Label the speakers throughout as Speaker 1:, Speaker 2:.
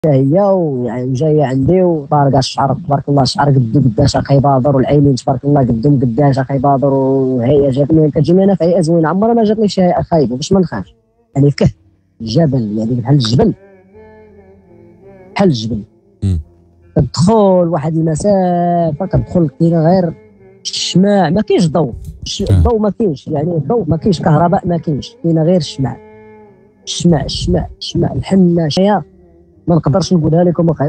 Speaker 1: هي ويعني جايه عندي وطارقه الشعر تبارك الله، الشعر قدو قداش كيبادر، والعينين تبارك الله قدهم قداش كيبادر، وهي جاتني كتجيني انا في هيئه زوينه، عمرها ما جاتني شي هيئه خايبه باش ما نخافش. يعني فكه الجبل، يعني بحال الجبل، بحال الجبل. كتدخل واحد المسافه، كتدخل كاينه غير الشماع، ما كاينش ضوء، الضوء ما كاينش، يعني الضوء ما كاينش، كهرباء ما كاينش، كاينه غير الشماع، الشماع الشماع الشماع، الحنه شويه ما نقدرش نقولها لكم اخي.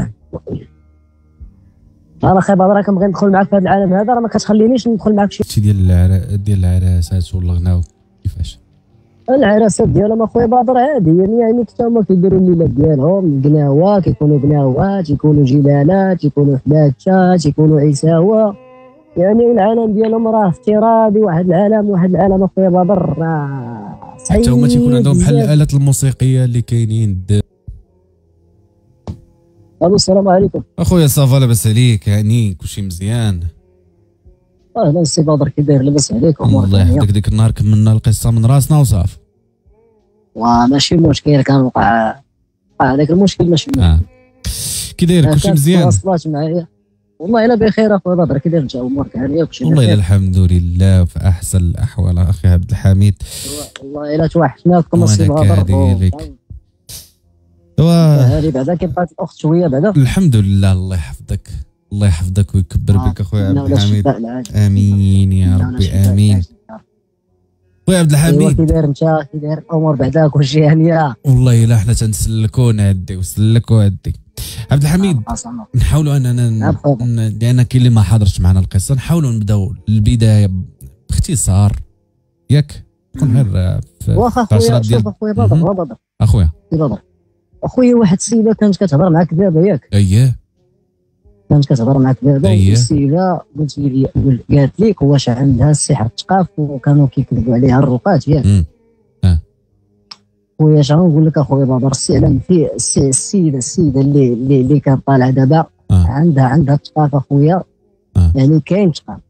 Speaker 1: انا خايب راه كنبغي ندخل معاك في هذا العالم هذا، راه ما كتخلينيش ندخل معاك شي
Speaker 2: ديال العراسات والغناء كيفاش؟
Speaker 1: العراسات ديالهم اخويا بدر عادي، يعني حتى هما كيديروا الليلات ديالهم، قناوه كيكونوا قناوات، يكونوا جلالات، يكونوا حداثات، يكونوا عساوه، يعني العالم ديالهم راه افتراضي، واحد العالم اخويا بدر راه صعيب.
Speaker 2: حتى هما تيكون عندهم بحال الالات الموسيقيه اللي كاينين.
Speaker 1: الو السلام عليكم
Speaker 2: اخويا، صافا لاباس عليك؟ هاني كلشي مزيان؟
Speaker 1: اهلا السي بدر، كي داير؟ لاباس عليك؟
Speaker 2: الله يحفظك. ديك النهار كملنا القصه من راسنا وصافي،
Speaker 1: وماشي مشكل، كان وقع هذاك المشكل، ماشي مشكل.
Speaker 2: كي داير؟ كلشي مزيان؟
Speaker 1: تواصلات معايا والله الا بخير اخويا بدر، كي داير انت؟ امورك هانيه وكلشي
Speaker 2: والله الا الحمد لله في احسن الاحوال اخي عبد الحميد.
Speaker 1: والله الا توحشناكم السي بدر. هذه بعدا كيبقات الاخت شويه بعدا.
Speaker 2: الحمد لله، الله يحفظك، الله يحفظك ويكبر بك اخويا عبد الحميد. امين يا ربي امين. خويا عبد الحميد
Speaker 1: كي داير انت؟ كي داير الامور بعدا؟ كلشي هانيه
Speaker 2: والله الا حنا تنسلكوا نعدي وسلك وعدي. عبد الحميد نحاولوا اننا لان كاين اللي ما حضرش معنا القصه، نحاولوا نبداو البدايه باختصار ياك، تكون غير في 10 ديال
Speaker 1: اخويا بدر.
Speaker 2: اخويا
Speaker 1: اخويا واحد السيده كانت كتهضر معاك دابا ياك؟
Speaker 2: اييه
Speaker 1: كانت كتهضر معاك دابا. السيده قالت لك واش عندها السحر الثقاف وكانوا كيكذبوا عليها الرقات ياك؟ خويا اش غنقول لك اخويا بدر، السلام في السيده اللي كانت طالعه دابا عندها الثقاف اخويا. يعني كاين ثقاف،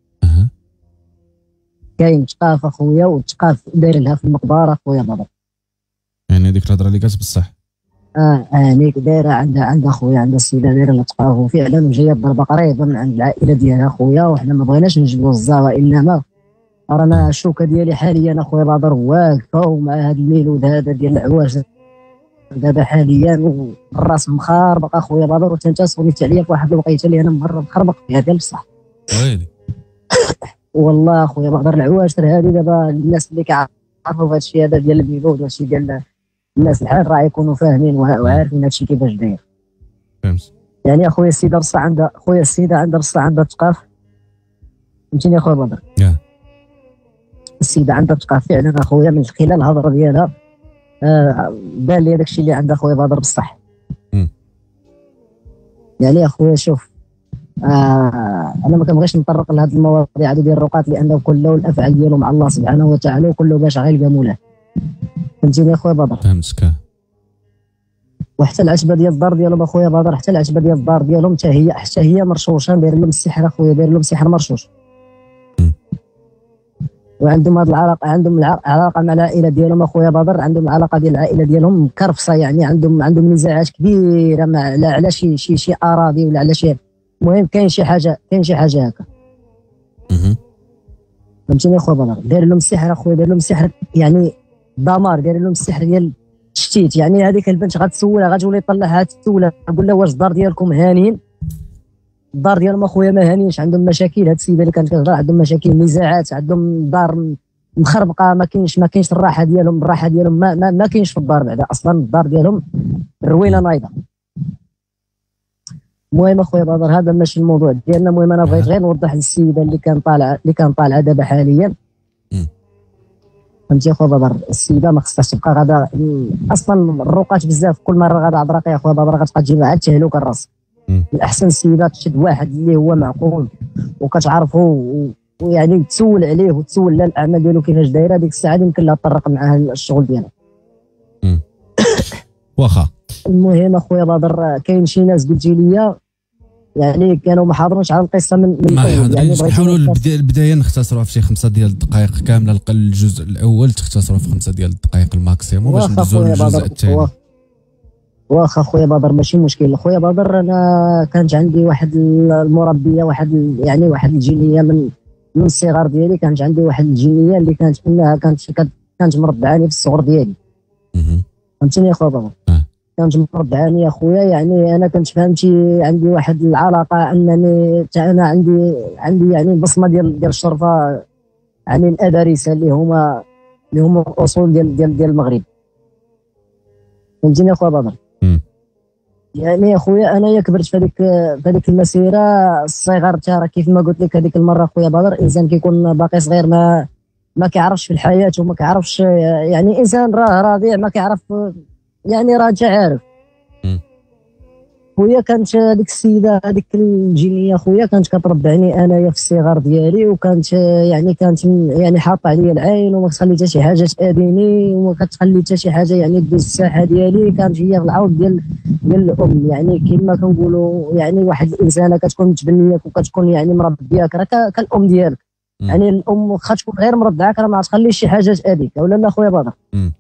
Speaker 1: كاين ثقاف اخويا، والثقاف داير لها في المقبره اخويا بدر.
Speaker 2: يعني هذيك الهضره اللي قالت بصح؟
Speaker 1: هانيك دايره عندها خويا، عندها السيده دايره لها ثقاف، وفعلا وجايه الضربه قريبه من عند العائله ديالها خويا، وحنا ما بغيناش نجبدوا الزاوه، انما رانا الشوكه ديالي حاليا اخويا بدر واقفه، ومع هذا الميلود هذا ديال العواج دابا حاليا، والراس مخربق اخويا بدر، وانت صونيت عليا في واحد الوقيته اللي انا مهرب مخربق فيها ديال بصح.
Speaker 2: ويلي
Speaker 1: والله اخويا بدر العواج هذه دابا الناس اللي كيعرفوا في هذا الشيء هذا ديال الميلود وهذا الشيء ديال الناس الحال راه يكونوا فاهمين وعارفين هذا الشيء كيفاش داير.
Speaker 2: فهمت.
Speaker 1: يعني اخويا السيده بصح عندها، خويا السيده عندها بصح عندها ثقاف، فهمتيني اخويا بدر؟ السيده عندها ثقاف فعلا اخويا، من خلال الهضره ديالها بان لي داك الشيء اللي عندها اخويا بدر بصح. يعني اخويا شوف، انا ما كنبغيش نطرق لهذه المواضيع ديال الرقات، لانه كله الافعال ديالو مع الله سبحانه وتعالى، وكله باش غيلقى مولاه، فهمتيني اخويا بدر؟
Speaker 2: فهمتك.
Speaker 1: وحتى العتبه ديال الدار ديالهم اخويا بدر، حتى العتبه ديال الدار ديالهم حتى هي مرشوشه، داير لهم السحر اخويا، داير لهم سحر مرشوش. وعندهم هذه العلاقه، عندهم علاقه مع العائله ديالهم اخويا بدر، عندهم العلاقه ديال العائله ديالهم مكرفصه، يعني عندهم نزاعات كبيره على شي اراضي ولا على شي، المهم كاين شي حاجه هكا. فهمتيني اخويا بدر؟ داير لهم السحر اخويا، داير لهم السحر يعني دمار، داير لهم السحر ديال التشتيت. يعني هذيك البنت غتسولها، غتولي طلعها تسولها، تقول لها واش الدار ديالكم هانيين؟ الدار ديالهم اخويا ما هانيينش، عندهم مشاكل. هاد السيده اللي كانت كتهضر عندهم مشاكل، نزاعات، عندهم دار مخربقه، ما كاينش الراحه ديالهم ما كاينش في الدار بعدا، اصلا الدار ديالهم روينه نايضه. المهم اخويا بدر هذا ماشي الموضوع ديالنا، المهم انا بغيت غير نوضح للسيده اللي كان طالعه دابا حاليا. فهمتي اخويا بدر؟ السيده ما خصهاش تبقى غادا، اصلا الرقات بزاف، كل مره غادا عضراك يا اخويا بدر غتبقى تجيب عاد تهلوك الراس. الاحسن السيده تشد واحد اللي هو معقول وكتعرفه، ويعني تسول عليه وتسول لا الاعمال ديالو كيفاش دايره، ديك الساعه يمكن لها تطرق معها الشغل ديالها.
Speaker 2: واخا.
Speaker 1: المهم اخويا بدر كاين شي ناس قلتي لي يعني كانوا ما حاضروش على القصه من
Speaker 2: يعني نحاولوا البدايه نختصروها في شي 5 ديال الدقائق كامله، الجزء الاول تختصروه في 5 ديال الدقائق الماكسيموم باش ندوزو للجزء الثاني.
Speaker 1: واخا خويا بدر ماشي مشكل. خويا بدر انا كانت عندي واحد المربيه، واحد الجينيه من الصغر ديالي. كانت عندي واحد الجينيه اللي كانت انها كانت مربعاني في الصغر ديالي. فهمتني يا خويا بدر؟ كانت مربعاني يا خويا. يعني انا كنت فهمتي عندي واحد العلاقه انني حتى انا عندي يعني البصمه ديال الشرفه، يعني الادارسه اللي هما الاصول ديال المغرب. فهمتيني يا خويا بدر؟ يعني يا خويا انايا كبرت في هذيك المسيره. الصغر ترى كيف ما قلت لك هذيك المره خويا بدر، الانسان كيكون باقي صغير ما كيعرفش في الحياه وما كيعرفش، يعني انسان راه رضيع ما كيعرف، يعني راه انت عارف. خويا كانت هذيك السيده هذيك الجينيه خويا كانت كتربعني انايا في الصغر ديالي، وكانت يعني حاطه عليا العين وما كتخلي حتى شي حاجه تاذيني وما كتخلي حتى شي حاجه يعني تدوز الساحه ديالي. كانت هي العوض ديال الام، يعني كما كنقولوا يعني واحد الانسانه كتكون متبنياك وكتكون يعني مربياك راه كالام ديالك. يعني الام واخا تكون غير مرضعاك راه ما تخليش شي حاجه تاذيك، ولا لا خويا بدر؟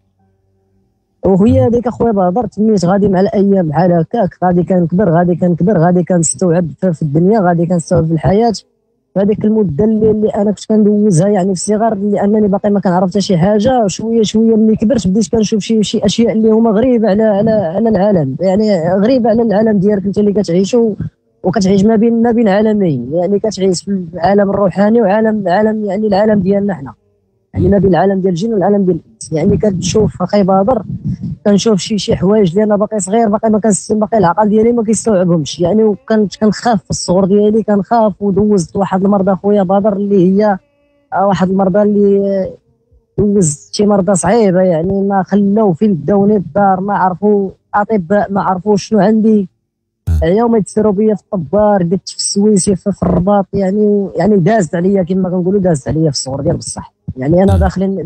Speaker 1: وهي هذيك اخويا بدر تميت غادي مع الايام بحال هكاك، غادي كنكبر غادي كنستوعب في الدنيا، غادي كنستوعب في الحياه. هذيك المده اللي انا كنت كندوزها يعني في الصغر، لانني باقي ما كنعرف حتى شي حاجه، شويه شويه ملي كبرت بديت كنشوف شي اشياء اللي هما غريبه على العالم، يعني غريبه على العالم ديالك انت اللي كتعيشو وكتعيش ما بين عالمين. يعني كتعيش في العالم الروحاني وعالم يعني العالم ديالنا حنا، يعني ما بين العالم ديال الجن والعالم ديال الانس. يعني كتشوف اخي بدر، كنشوف شي حوايج اللي انا باقي صغير باقي العقل ديالي ما كيستوعبهمش. يعني وكنت كنخاف في الصغر ديالي، كنخاف. ودوزت واحد المرضى خويا بدر اللي هي واحد المرضى اللي دوزت شي مرضى صعيبه، يعني ما خلاو فين داوني الدار، ما عرفوا اطباء ما عرفوا شنو عندي. يوم يتسروا بيا في الطبار، قلت في السويسي في الرباط. يعني دازت عليا كما كنقولوا، دازت عليا في الصغر ديال بصح. يعني انا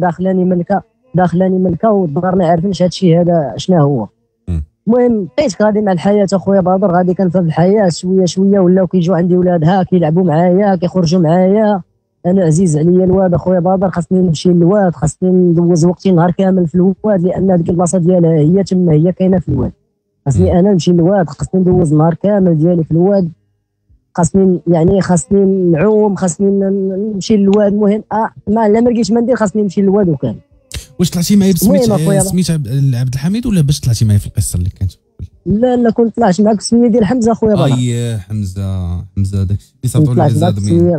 Speaker 1: داخلاني ملكه والدار ما عارفينش هذا الشيء هذا شنو هو. المهم بقيت غادي مع الحياه اخويا بدر، غادي كنفهم الحياه شويه شويه. ولاو كيجيو عندي ولادها كيلعبوا معايا كيخرجوا معايا. انا عزيز عليا الواد اخويا بدر، خاصني نمشي للواد، خاصني ندوز وقتي نهار كامل في الواد، لان هذيك البلاصه ديالها هي تما هي كاينه في الواد. خاصني انا نمشي للواد، خاصني ندوز نهار كامل ديالي في الواد، خاصني نعوم، خاصني نمشي للواد. المهم ما لقيتش ما ندير، خاصني نمشي للواد وكان.
Speaker 2: واش طلعتي معايا سميت عبد الحميد ولا باش طلعتي معايا في القصه اللي كانت؟
Speaker 1: لا كنت طلعت معاك بسميه ديال حمزه خويا بدر.
Speaker 2: حمزه داك اللي صيفطوا له العزاد من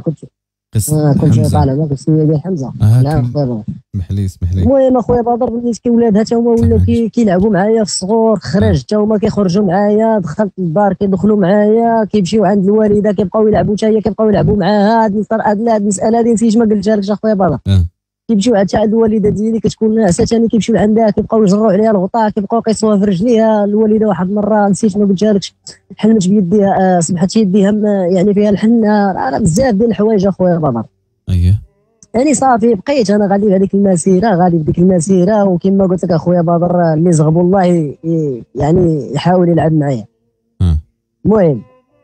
Speaker 1: كنت طالع معاك بسميه ديال حمزه. نعم خويا بدر،
Speaker 2: اسمح لي
Speaker 1: المهم اخويا بدر وليت ولادها حتى هما ولاو كيلعبوا معايا في الصغور. خرج حتى هما كيخرجوا معايا، دخلت للدار كيدخلوا معايا، كيمشيو عند الوالده كيبقاو يلعبوا حتى هي كيبقاو يلعبوا معاها. هاد المساله هذه نسيت ما قلتها لكش اخويا بدر. كيمشيو حتى عند الوالده ديالي كتكون ناعسه ثاني، كيمشيو عندها كيبقاو يجروا عليها الغطاء، كيبقاو يقيسوها في رجليها. الوالده واحد المره نسيت ما قلتها لكش، حلمت بيديها، صبحت يديها يعني فيها الحنه. راه بزاف ديال الحوايج اخويا بدر. يعني صافي بقيت انا غادي في هذيك المسيره، وكما قلت لك اخويا بدر اللي زغبوا الله يعني يحاول يلعب معايا. المهم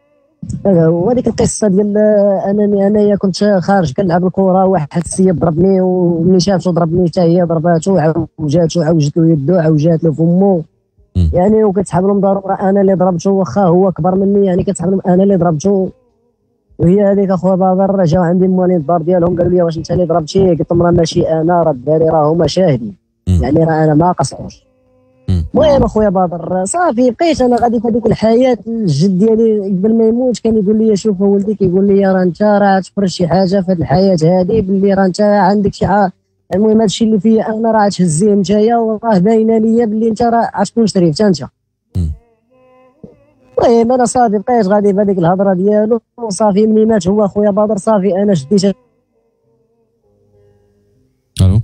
Speaker 1: وهذيك القصه ديال انايا كنت خارج كنلعب الكره، واحد السيد ضربني، وملي شافته ضربني حتى هي ضرباتو، عوجات له يدو، عوجات له فمو. يعني وكتسحب لهم ضرورة انا اللي ضربته، واخا هو كبر مني، يعني كتسحب لهم انا اللي ضربته. وهي هذيك اخويا بدر جاو عندي موالين الدار ديالهم قالوا لي واش انت اللي ضربتي؟ قلت لهم راه ماشي انا، راه الدراري راه هما شاهدين، يعني راه انا ما قصدتش. المهم اخويا بدر صافي بقيت انا غادي في هذيك الحياه. الجد ديالي قبل ما يموت كان يقول لي شوف ولدي، كيقول لي راه انت راه تفرج شي حاجه في هذه الحياه هذه، باللي راه انت عندك شي المهم هذا الشيء اللي فيا انا راه تهزيه نتايا، وراه باينه ليا باللي انت راه غتكون شريف انت. المهم انا صافي بقيت غادي بهذيك الهضره ديالو، وصافي ملي مات هو اخويا بدر صافي انا شديت.
Speaker 2: الو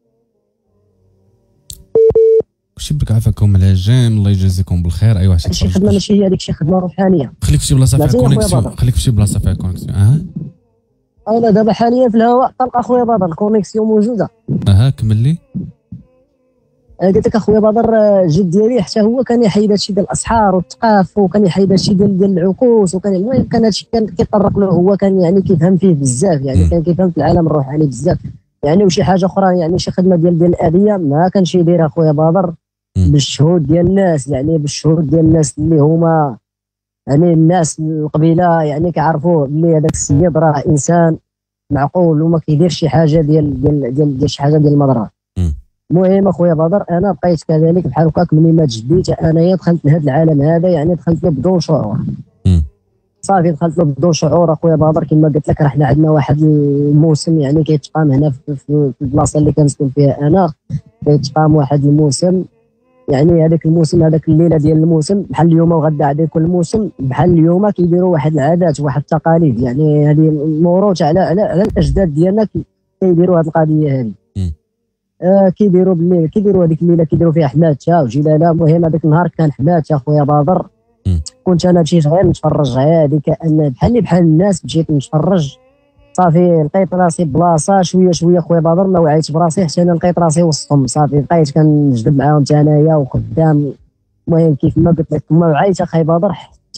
Speaker 2: شي بك عافاكم على جام، الله يجازيكم بالخير. اي واحد
Speaker 1: شي خدمه ماشي هي هذيك، شي خدمه روحانيه.
Speaker 2: خليك في شي بلاصه فيها كونيكسيون،
Speaker 1: انا دابا حاليا في الهواء طلق اخويا بدر، الكونيكسيون موجوده.
Speaker 2: كمل لي.
Speaker 1: قلت لك اخويا بدر الجد ديالي حتى هو كان يحيد هادشي ديال الاسحار والثقاف، وكان يحيد هادشي ديال العكوس، وكان المهم كان هادشي كان كيطرق له، هو كان يعني كيفهم فيه بزاف، يعني كان كيفهم في العالم الروحاني بزاف يعني. وشي حاجه اخرى يعني شي خدمه ديال الاديه ما كانش يديرها اخويا بدر. بالشهود ديال الناس، يعني بالشهود ديال الناس اللي هما يعني الناس القبيله، يعني كيعرفوه بلي هذاك السيد راه انسان معقول وما كيديرش شي حاجه ديال شي حاجه ديال المضره. المهم اخويا بدر، انا بقيت كذلك بحال هكاك ملي ما تجديت انايا دخلت لهذا العالم هذا، يعني دخلت له بدون شعور. صافي دخلت له بدون شعور اخويا بدر. كما قلت لك راه حنا عندنا واحد الموسم يعني كيتقام هنا في البلاصه اللي كنسكن فيها انا، كيتقام واحد الموسم. يعني هذاك الموسم، هذاك الليله ديال الموسم بحال اليوم وغدا عاد يكون الموسم، بحال اليوم كيديروا واحد العادات واحد التقاليد، يعني هذه موروث على الاجداد ديالنا كيديروا هذه القضيه هذه. كيديروا بالليل، كيديروا هذيك الليله كيديروا فيها حماتها وجلاله. المهم هذاك النهار كان حماتها اخويا بدر. كنت انا مشيت غير نتفرج عادي كأن بحال الناس، مشيت نتفرج. صافي لقيت راسي بلاصه شويه شويه خويا بدر، ما وعيت براسي حتى انا لقيت راسي وسطهم. صافي بقيت كنجذب معاهم حتى انايا وخدام. المهم كيف ما قلت لك ما وعيت اخي بدر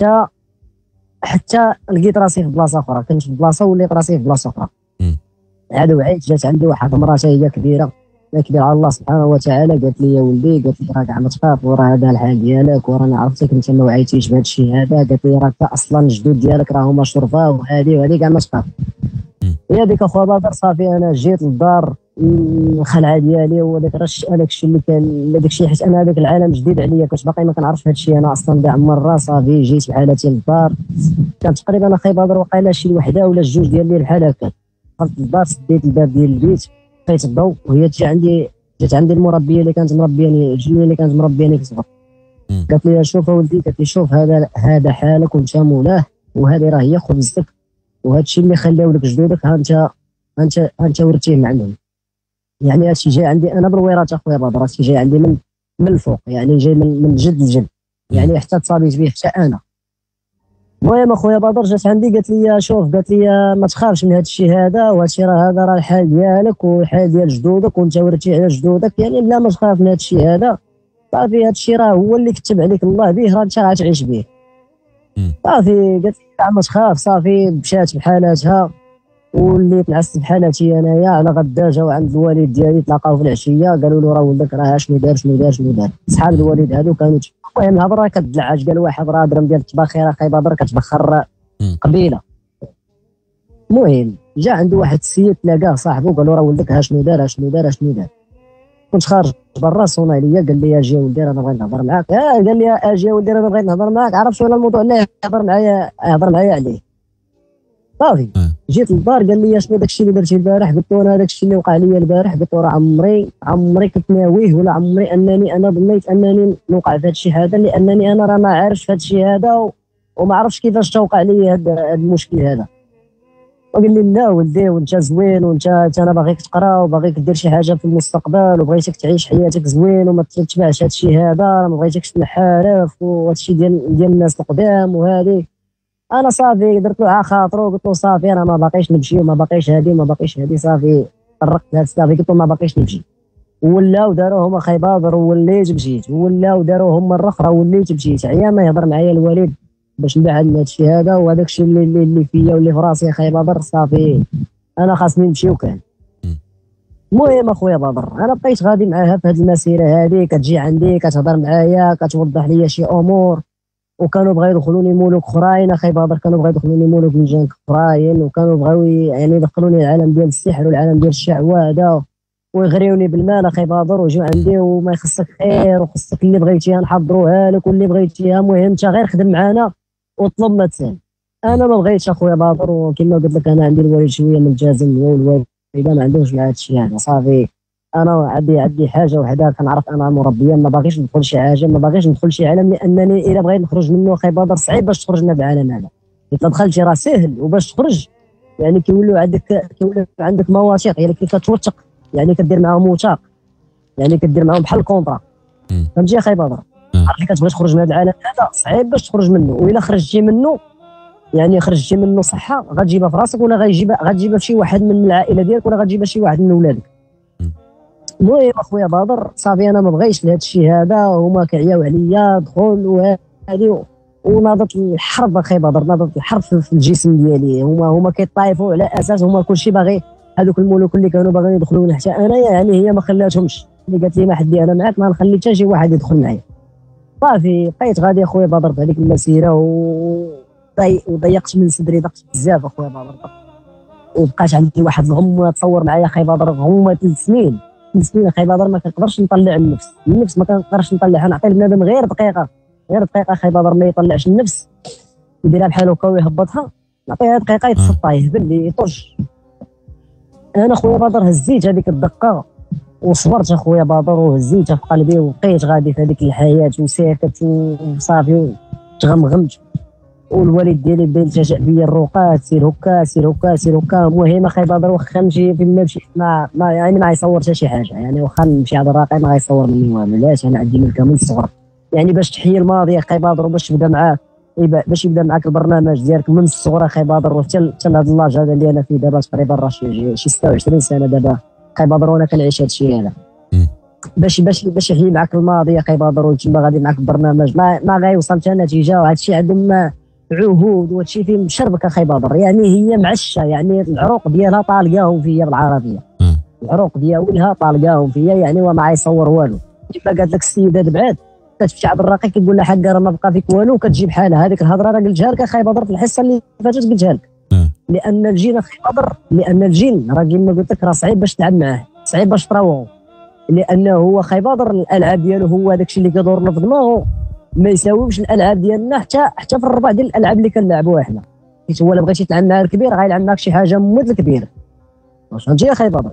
Speaker 1: حتى لقيت راسي في بلاصه اخرى. كنت في بلاصه وليت راسي في بلاصه اخرى. عاد وعيت، جات عندي واحد المراه هي كبيره على الله سبحانه وتعالى، قالت لي يا ولدي، قالت لي راك عم تخاف وراه هذا الحال ديالك ورانا عرفتك انت ما وعيتيش بهذا الشيء هذا. قالت لي راك اصلا الجدود ديالك راه هما شرفه وهذه كاع ما تخاف. هي ديك اخويا بدر. صافي انا جيت للدار الخلعه ديالي وهذاك هذاك الشيء اللي كان هذاك الشيء، حيت انا هذاك العالم جديد عليا، كنت باقي ما كنعرفش هذا الشيء انا اصلا كاع مره. صافي جيت بحالتي للدار، كان تقريبا اخي بدر وقيله شي وحده ولا جوج ديال الليل بحال هكا. دخلت للدار، سديت الباب ديال البيت، طفيت الضوء، وهي جات عندي المربيه اللي كانت مربياني، الجنيه اللي كانت مربياني في صغر. قالت لي شوف ولدي، قالت لي شوف هذا حالك وانت مولاه، وهذه راه هي خبزتك، وهذا الشيء اللي خلاو لك جدودك ها انت ورثيه من عندهم. يعني هذا الشيء جاي عندي انا بالوراثه اخويا بدر، هذا الشيء جاي عندي من الفوق، يعني جاي من جد لجد، يعني حتى تصابيت به حتى انا. المهم اخويا بدر جات عندي قالت لي شوف، قالت لي ما تخافش من هذا الشيء هذا، وهذا الشيء راه الحال ديالك والحال ديال جدودك وانت ورثتي على جدودك، يعني بلا ما تخاف من هذا الشيء هذا. صافي هذا الشيء راه هو اللي كتب عليك الله به، راه انت غتعيش به. صافي قالت لي ما تخاف. صافي مشات بحالاتها وليت نعس بحالاتي انايا. على غدا جاو عند الوالد ديالي، تلاقاو في العشيه، قالوا له راه ولدك راه شنو دار. صحاب الوالد هادو كانوا المهم الهضره كتدلعج. قال واحد راه درهم ديال الطباخيره اخي بدر كتبخر قبيله. المهم جا عنده واحد السيد تلاقاه صاحبه، قال له راه ولدك شنو دار. كنت خارج برا، صونا عليا قال لي اجي يا ولدي انا بغيت نهضر معاك. قال لي اجي يا ولدي انا بغيت نهضر معاك. عرفت شنو الموضوع اللي يهضر معايا عليه. صافي جيت للدار، قال لي شنو داك الشيء اللي درتي البارح. قلت له انا داك الشيء اللي وقع لي البارح، قلت له راه عمري كنت ناويه، ولا عمري انني انا ظنيت انني نوقع في هذا الشيء هذا، لانني انا راه ما عارفش في هذا الشيء هذا وما عرفتش كيفاش توقع لي هذا المشكل هذا. وقال لي لا ولدي، وانت زوين، وانت انا باغيك تقرا وباغيك دير شي حاجه في المستقبل وبغيتك تعيش حياتك زوين وما تتبعش هذا الشيء هذا، ما بغيتكش تنحرف وهذا الشيء ديال الناس القدام وهذه. انا صافي درت له على خاطرو، قلت له صافي انا ما باقيش نمشي وما باقيش هذه صافي طرقت هذا صافي. قلت له ما باقيش نمشي. ولاو داروهم اخي بدر ووليت مشيت، ولاو داروهم مره اخرى وليت مشيت. عيا ما يهضر معايا الوالد باش نبعد من هذا الشيء هذا، وهذاك الشيء اللي فيا واللي في راسي اخي بدر. صافي انا خاصني نمشي وكان. المهم اخويا بدر انا بقيت غادي معاها في هذه المسيره هذه، كتجي عندي كتهضر معايا كتوضح لي شي امور. وكانوا بغاو يدخلوني ملوك اخرين اخي بدر، كانوا بغاو يدخلوني ملوك من جنك اخرين، وكانوا بغاو يعني يدخلوني العالم ديال السحر والعالم ديال الشعوذه ويغريوني بالمال اخي بدر، ويجيو عندي وما يخصك خير وخصك اللي بغيتيها نحضروها لك واللي بغيتيها المهم انت غير خدم معنا وطلب ما تسال. انا ما بغيتش اخويا بدر، وكما قلت لك انا عندي الوالد شويه ملتزم، هو الوالد ما عندوش مع هذا الشيء هذا. صافي انا عندي حاجه وحده كنعرف انا مربيا، ما باغيش ندخل شي حاجه، ما باغيش ندخل شي عالم، لانني الا بغيت نخرج منه اخي بدر صعيب باش تخرج من هذا العالم هذا. اذا دخلتي راه سهل، وباش تخرج يعني كيولوا عندك مواثيق، يعني كتوثق، يعني كدير معاهم وثاق، يعني كدير معاهم بحال الكونطرا. فهمتي اخي بدر؟ عرفتي كتبغي تخرج من هذا العالم هذا صعيب باش تخرج منه، والا خرجتي منه يعني خرجتي منه صحه غتجيبها في راسك، ولا غتجيبها في شي واحد من العائله ديالك، ولا غتجيبها شي واحد من ولادك. المهم اخويا بدر صافي انا ما بغيتش لهذا الشيء هذا، هما كيعياو عليا دخل وهذه، وناضت الحرب اخي بدر، ناضت الحرب في الجسم ديالي. هما كيطايفوا على اساس هما كلشي باغي، هذوك الملوك اللي كانوا باغيين يدخلوني حتى انايا، يعني هي ما خلاتهمش. اللي قالت لي ما حدي انا معاك، ما نخلي حتى شي واحد يدخل معايا. صافي بقيت غادي اخويا بدر في هذيك المسيره وضيقت من صدري، ضقت بزاف اخويا بدر، وبقاش عندي واحد الغمه. تصور معايا اخي بدر غمه 3 سنين. 3 سنين اخي بدر ما كنقدرش نطلع النفس ما كنقدرش نطلعها. نعطي لبنادم غير دقيقه اخي بدر ما يطلعش النفس، يديرها بحال هكا ويهبطها، نعطيها دقيقه يتسطى يهبل يطش. انا خويا بدر هزيت هذيك الدقه وصبرت اخويا بدر، وهزيتها في قلبي وبقيت غادي في هذيك الحياه وساكت وصافي وتغمغمت. والوالد ديالي بدا يلتجأ بيا الرقاد، سير هكا سير هكا سير هكا. المهم اخي بدر واخا نمشي فين ما مشيت ما غيصور حتى شي حاجه، يعني واخا نمشي على الراقي ما غيصور مني والو. علاش؟ انا عندي ملكه من الصغر، يعني باش تحيي الماضي اخي بدر وباش تبدا معاه باش يبدا معاك البرنامج ديالك من الصغر اخي بدر وحتى لهذا اللاج هذا اللي انا فيه دابا تقريبا راه شي 26 سنه دابا اخي بدر وانا كنعيش هذا الشيء هذا. باش يحيي معاك الماضي اخي بدر وتما غادي معاك البرنامج ما غيوصل حتى نتيجه. وهذا الشيء عندهم عهود وهذا الشيء فيه مشربك اخي بدر، يعني هي معشه، يعني العروق ديالها طالقاهم فيا بالعربيه، العروق ديالها طالقاهم فيا يعني وما غيصور والو. كما قالت لك السيده بعاد كتمشي عبد الرقيق كتقول لها حقا راه ما بقى فيك والو وكتجيب حالها. هذيك الهضره راه قلتها لك اخي بدر في الحصه اللي فاتت، قلتها لك. لان الجين اخي بدر، لان الجين راه كما قلت لك راه صعيب باش تلعب معاه، صعيب باش تراوغو، لانه هو اخي بدر الالعاب ديالو هو هذاك الشيء اللي كيدور له في دماغه ما يساويش الالعاب ديالنا حتى في الربع ديال الالعاب اللي كنلعبوها حنا. حيت هو الا بغيتي تلعب مع الكبير غيلعب معاك شي حاجه مثل الكبير، واش فهمتي اخي بدر؟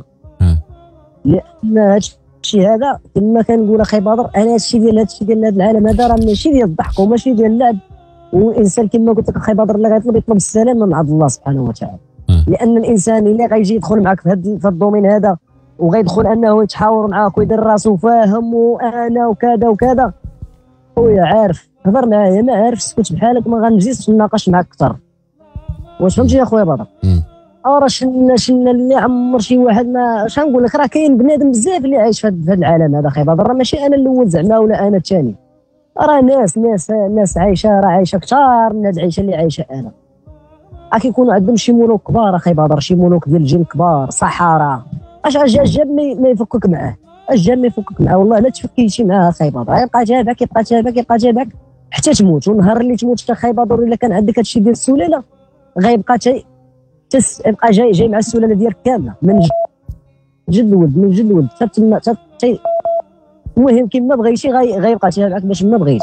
Speaker 1: لان هذا الشيء هذا كما كنقول اخي بدر، انا هادشي ديال هذا العالم هذا راه ماشي ديال الضحك وماشي ديال اللعب. والانسان كما قلت لك اخي بدر اللي غيطلب يطلب السلام من عند الله سبحانه وتعالى. لان الانسان اللي غيجي يدخل معك في هذا الدومين هذا وغيدخل انه يتحاور معاك ويدير راسو فاهم وانا وكذا وكذا، خويا عارف هضر معايا، ما عارف سكت بحالك ما غنجلسش نناقش معاك اكثر. واش فهمتي يا خويا بدر؟ راه شنا اللي عمر شي واحد ما اش نقول لك، راه كاين بنادم بزاف اللي عايش في هذا العالم هذا اخي بدر، راه ماشي انا الاول زعما ولا انا الثاني، راه ناس عايشه، راه عايشه كثار من هاد العيشه اللي عايشه انا. كيكونوا عندهم شي ملوك كبار اخي بدر، شي ملوك ديال الجن كبار صحراء. اش جاب ما يفكك معاه، اش جاب ما يفكك معاه، والله لا تفكيتي معاه اخي بدر، يبقى تابعك يبقى تابعك يبقى تابعك حتى تموت. والنهار اللي تموت اخي بدر الا كان عندك هادشي ديال السلاله غيبقى يبقى جاي مع السلاله ديالك كامله من جد الولد من جد الولد حتى المهم كيما بغيتي غيبقى تابعك باش ما بغيتي.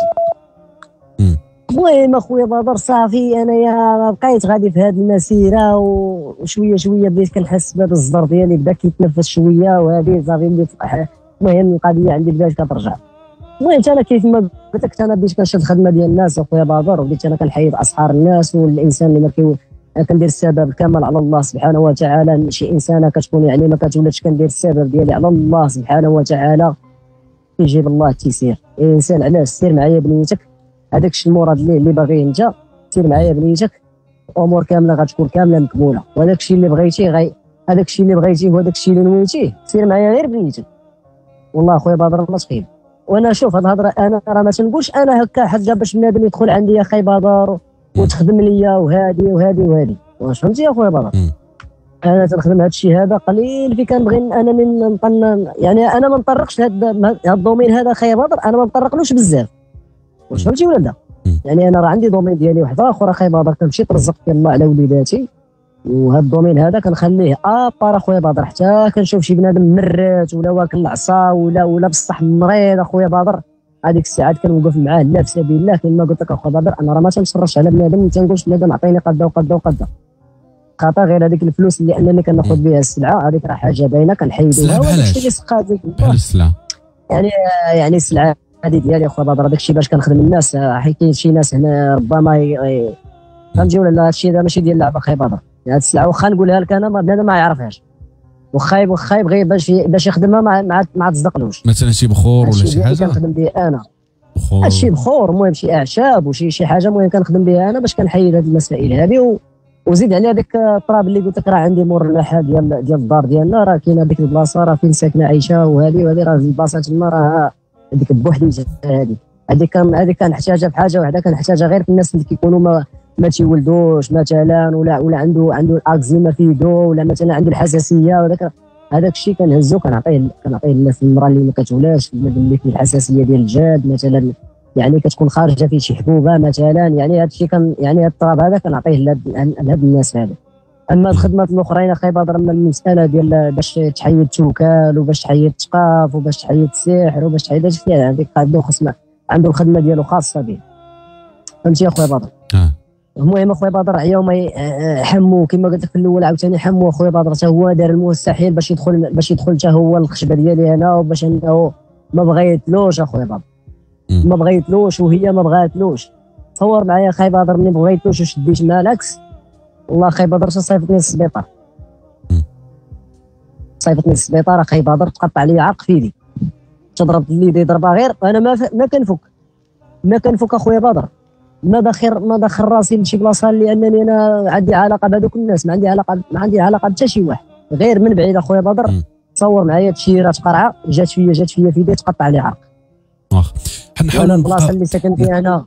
Speaker 1: المهم اخويا بدر صافي انايا بقيت غادي في هذه المسيره وشويه شويه بديت كنحس بهذا الزر ديالي بدا كيتنفس شويه وهذه صافي بديت. المهم القضيه عندي بدات كترجع. المهم انا كيف ما قلت لك انا بديت كنشد الخدمه ديال الناس اخويا بدر، وبديت انا كنحيد اسحار الناس، والانسان اللي ما كندير السبب الكامل على الله سبحانه وتعالى. شي انسانه كتكون يعني ما كتولدش كندير السبب ديالي على الله سبحانه وتعالى، يجيب الله التيسير. الانسان علاش سير معايا بنيتك، هذاك الشيء المراد اللي باغيه انت سير معايا بنيتك، الامور كامله غتكون كامله مقبوله. وهذاك الشيء اللي بغيتيه هذاك الشيء اللي بغيتيه وهذاك الشيء اللي نويتيه سير معايا غير بنيتك. والله اخويا بدر ما تخيب. وانا شوف هاد الهضره انا راه ما تنقولش انا هكا حاجه باش بنادم يدخل عندي يا اخي بدر وتخدم ليا وهادي. واش فهمتي يا اخويا بدر؟ انا تنخدم هذا الشيء هذا قليل في كنبغي انا من يعني انا ما نطرقش لهذا الدومين هذا اخي بدر، انا ما نطرقلوش بزاف. واش فهمتي ولا لا؟ يعني انا راه عندي دومين ديالي واحد اخر اخي بدر كنمشي ترزق فيه الله على وليداتي، وهذا الدومين هذا كنخليه ابار اخويا بدر حتى كنشوف شي بنادم مرات ولا واكل العصا ولا بصح مريض اخويا بدر، هذيك الساعات كنوقف معاه لا في سبيل الله. كما قلت لك اخويا بدر انا راه ما تنشرش على بنادم، ما تنقولش بنادم عطيني قدا وقدا وقدا، خاطر غير هذيك الفلوس اللي انني كناخذ بها السلعه هذيك راه حاجه باينه كنحيدوها.
Speaker 2: وهذاك الشيء اللي
Speaker 1: سقات
Speaker 2: السلعه
Speaker 1: يعني السلعه هذه ديالي اخويا بدر، هذاك الشيء باش كنخدم الناس، حيت كاين شي ناس هنا ربما فهمتي ولا لا؟ هذا الشيء هذا ماشي ديال اللعبه اخي بدر. هذه السلعه واخا نقولها لك انا بنادم ما يعرفهاش، واخا يبغي باش يخدمها ما تصدقلوش.
Speaker 2: مثلا شي بخور ولا شي حاجه
Speaker 1: كنخدم به انا، شي بخور المهم شي اعشاب وشي حاجه المهم كنخدم بها انا باش كنحيد هذه المسائل هذه. وزيد عليها ديك التراب اللي قلت لك راه عندي مور المحل ديال الدار ديالنا، راه كاينه ديك البلاصه راه فين ساكنه عايشه وهذه راه البلاصه تما راه هذيك بوحديتها هذه كنحتاجها في حاجه واحده، كنحتاجها غير في الناس اللي كيكونوا ما تيولدوش مثلا ولا عنده الاكزيما في يدو ولا مثلا عنده الحساسيه وذاك هذاك الشيء كنهزو كنعطيه للناس المراه اللي ما كتولاش، اللي فيه الحساسيه ديال الجاد مثلا، يعني كتكون خارجه فيه شي حبوبه مثلا، يعني هذا الشيء يعني هذا الطراب هذا كنعطيه لهاد الناس هذا. اما الخدمات الاخرين اخي بدر، اما المساله ديال باش تحيد توكال وباش تحيد تقاف وباش تحيد السحر وباش تحيد هادشي فيه، هذيك عنده الخدمه ديالو خاصه به، فهمتي يا خويا بدر؟ المهم اخويا بدر عياو حمو كما قلت لك في الاول عاوتاني حمو اخويا بدر حتى هو دار المستحيل باش يدخل حتى هو الخشبه ديالي هنا، وباش انه ما بغيتلوش اخويا بدر، ما بغيتلوش وهي ما بغاتلوش. تصور معايا اخي بدر ملي بغيتلوش وشديت معاه العكس، والله اخي بدر صيفطني للسبيطار، صيفطني للسبيطار اخي بدر، تقطع لي عرق في يدي، تضرب لي ضربه غير انا ما كنفك اخويا بدر، ما داخل راسي لشي بلاصه لانني انا عندي علاقه بهذوك الناس، ما عندي علاقه بحتى شي واحد غير من بعيد اخويا بدر. تصور معايا تشيرات قرعه جات فيا في يدي تقطع لي عرق.
Speaker 2: واخا حنحاولوا
Speaker 1: البلاصه اللي ساكن فيها انا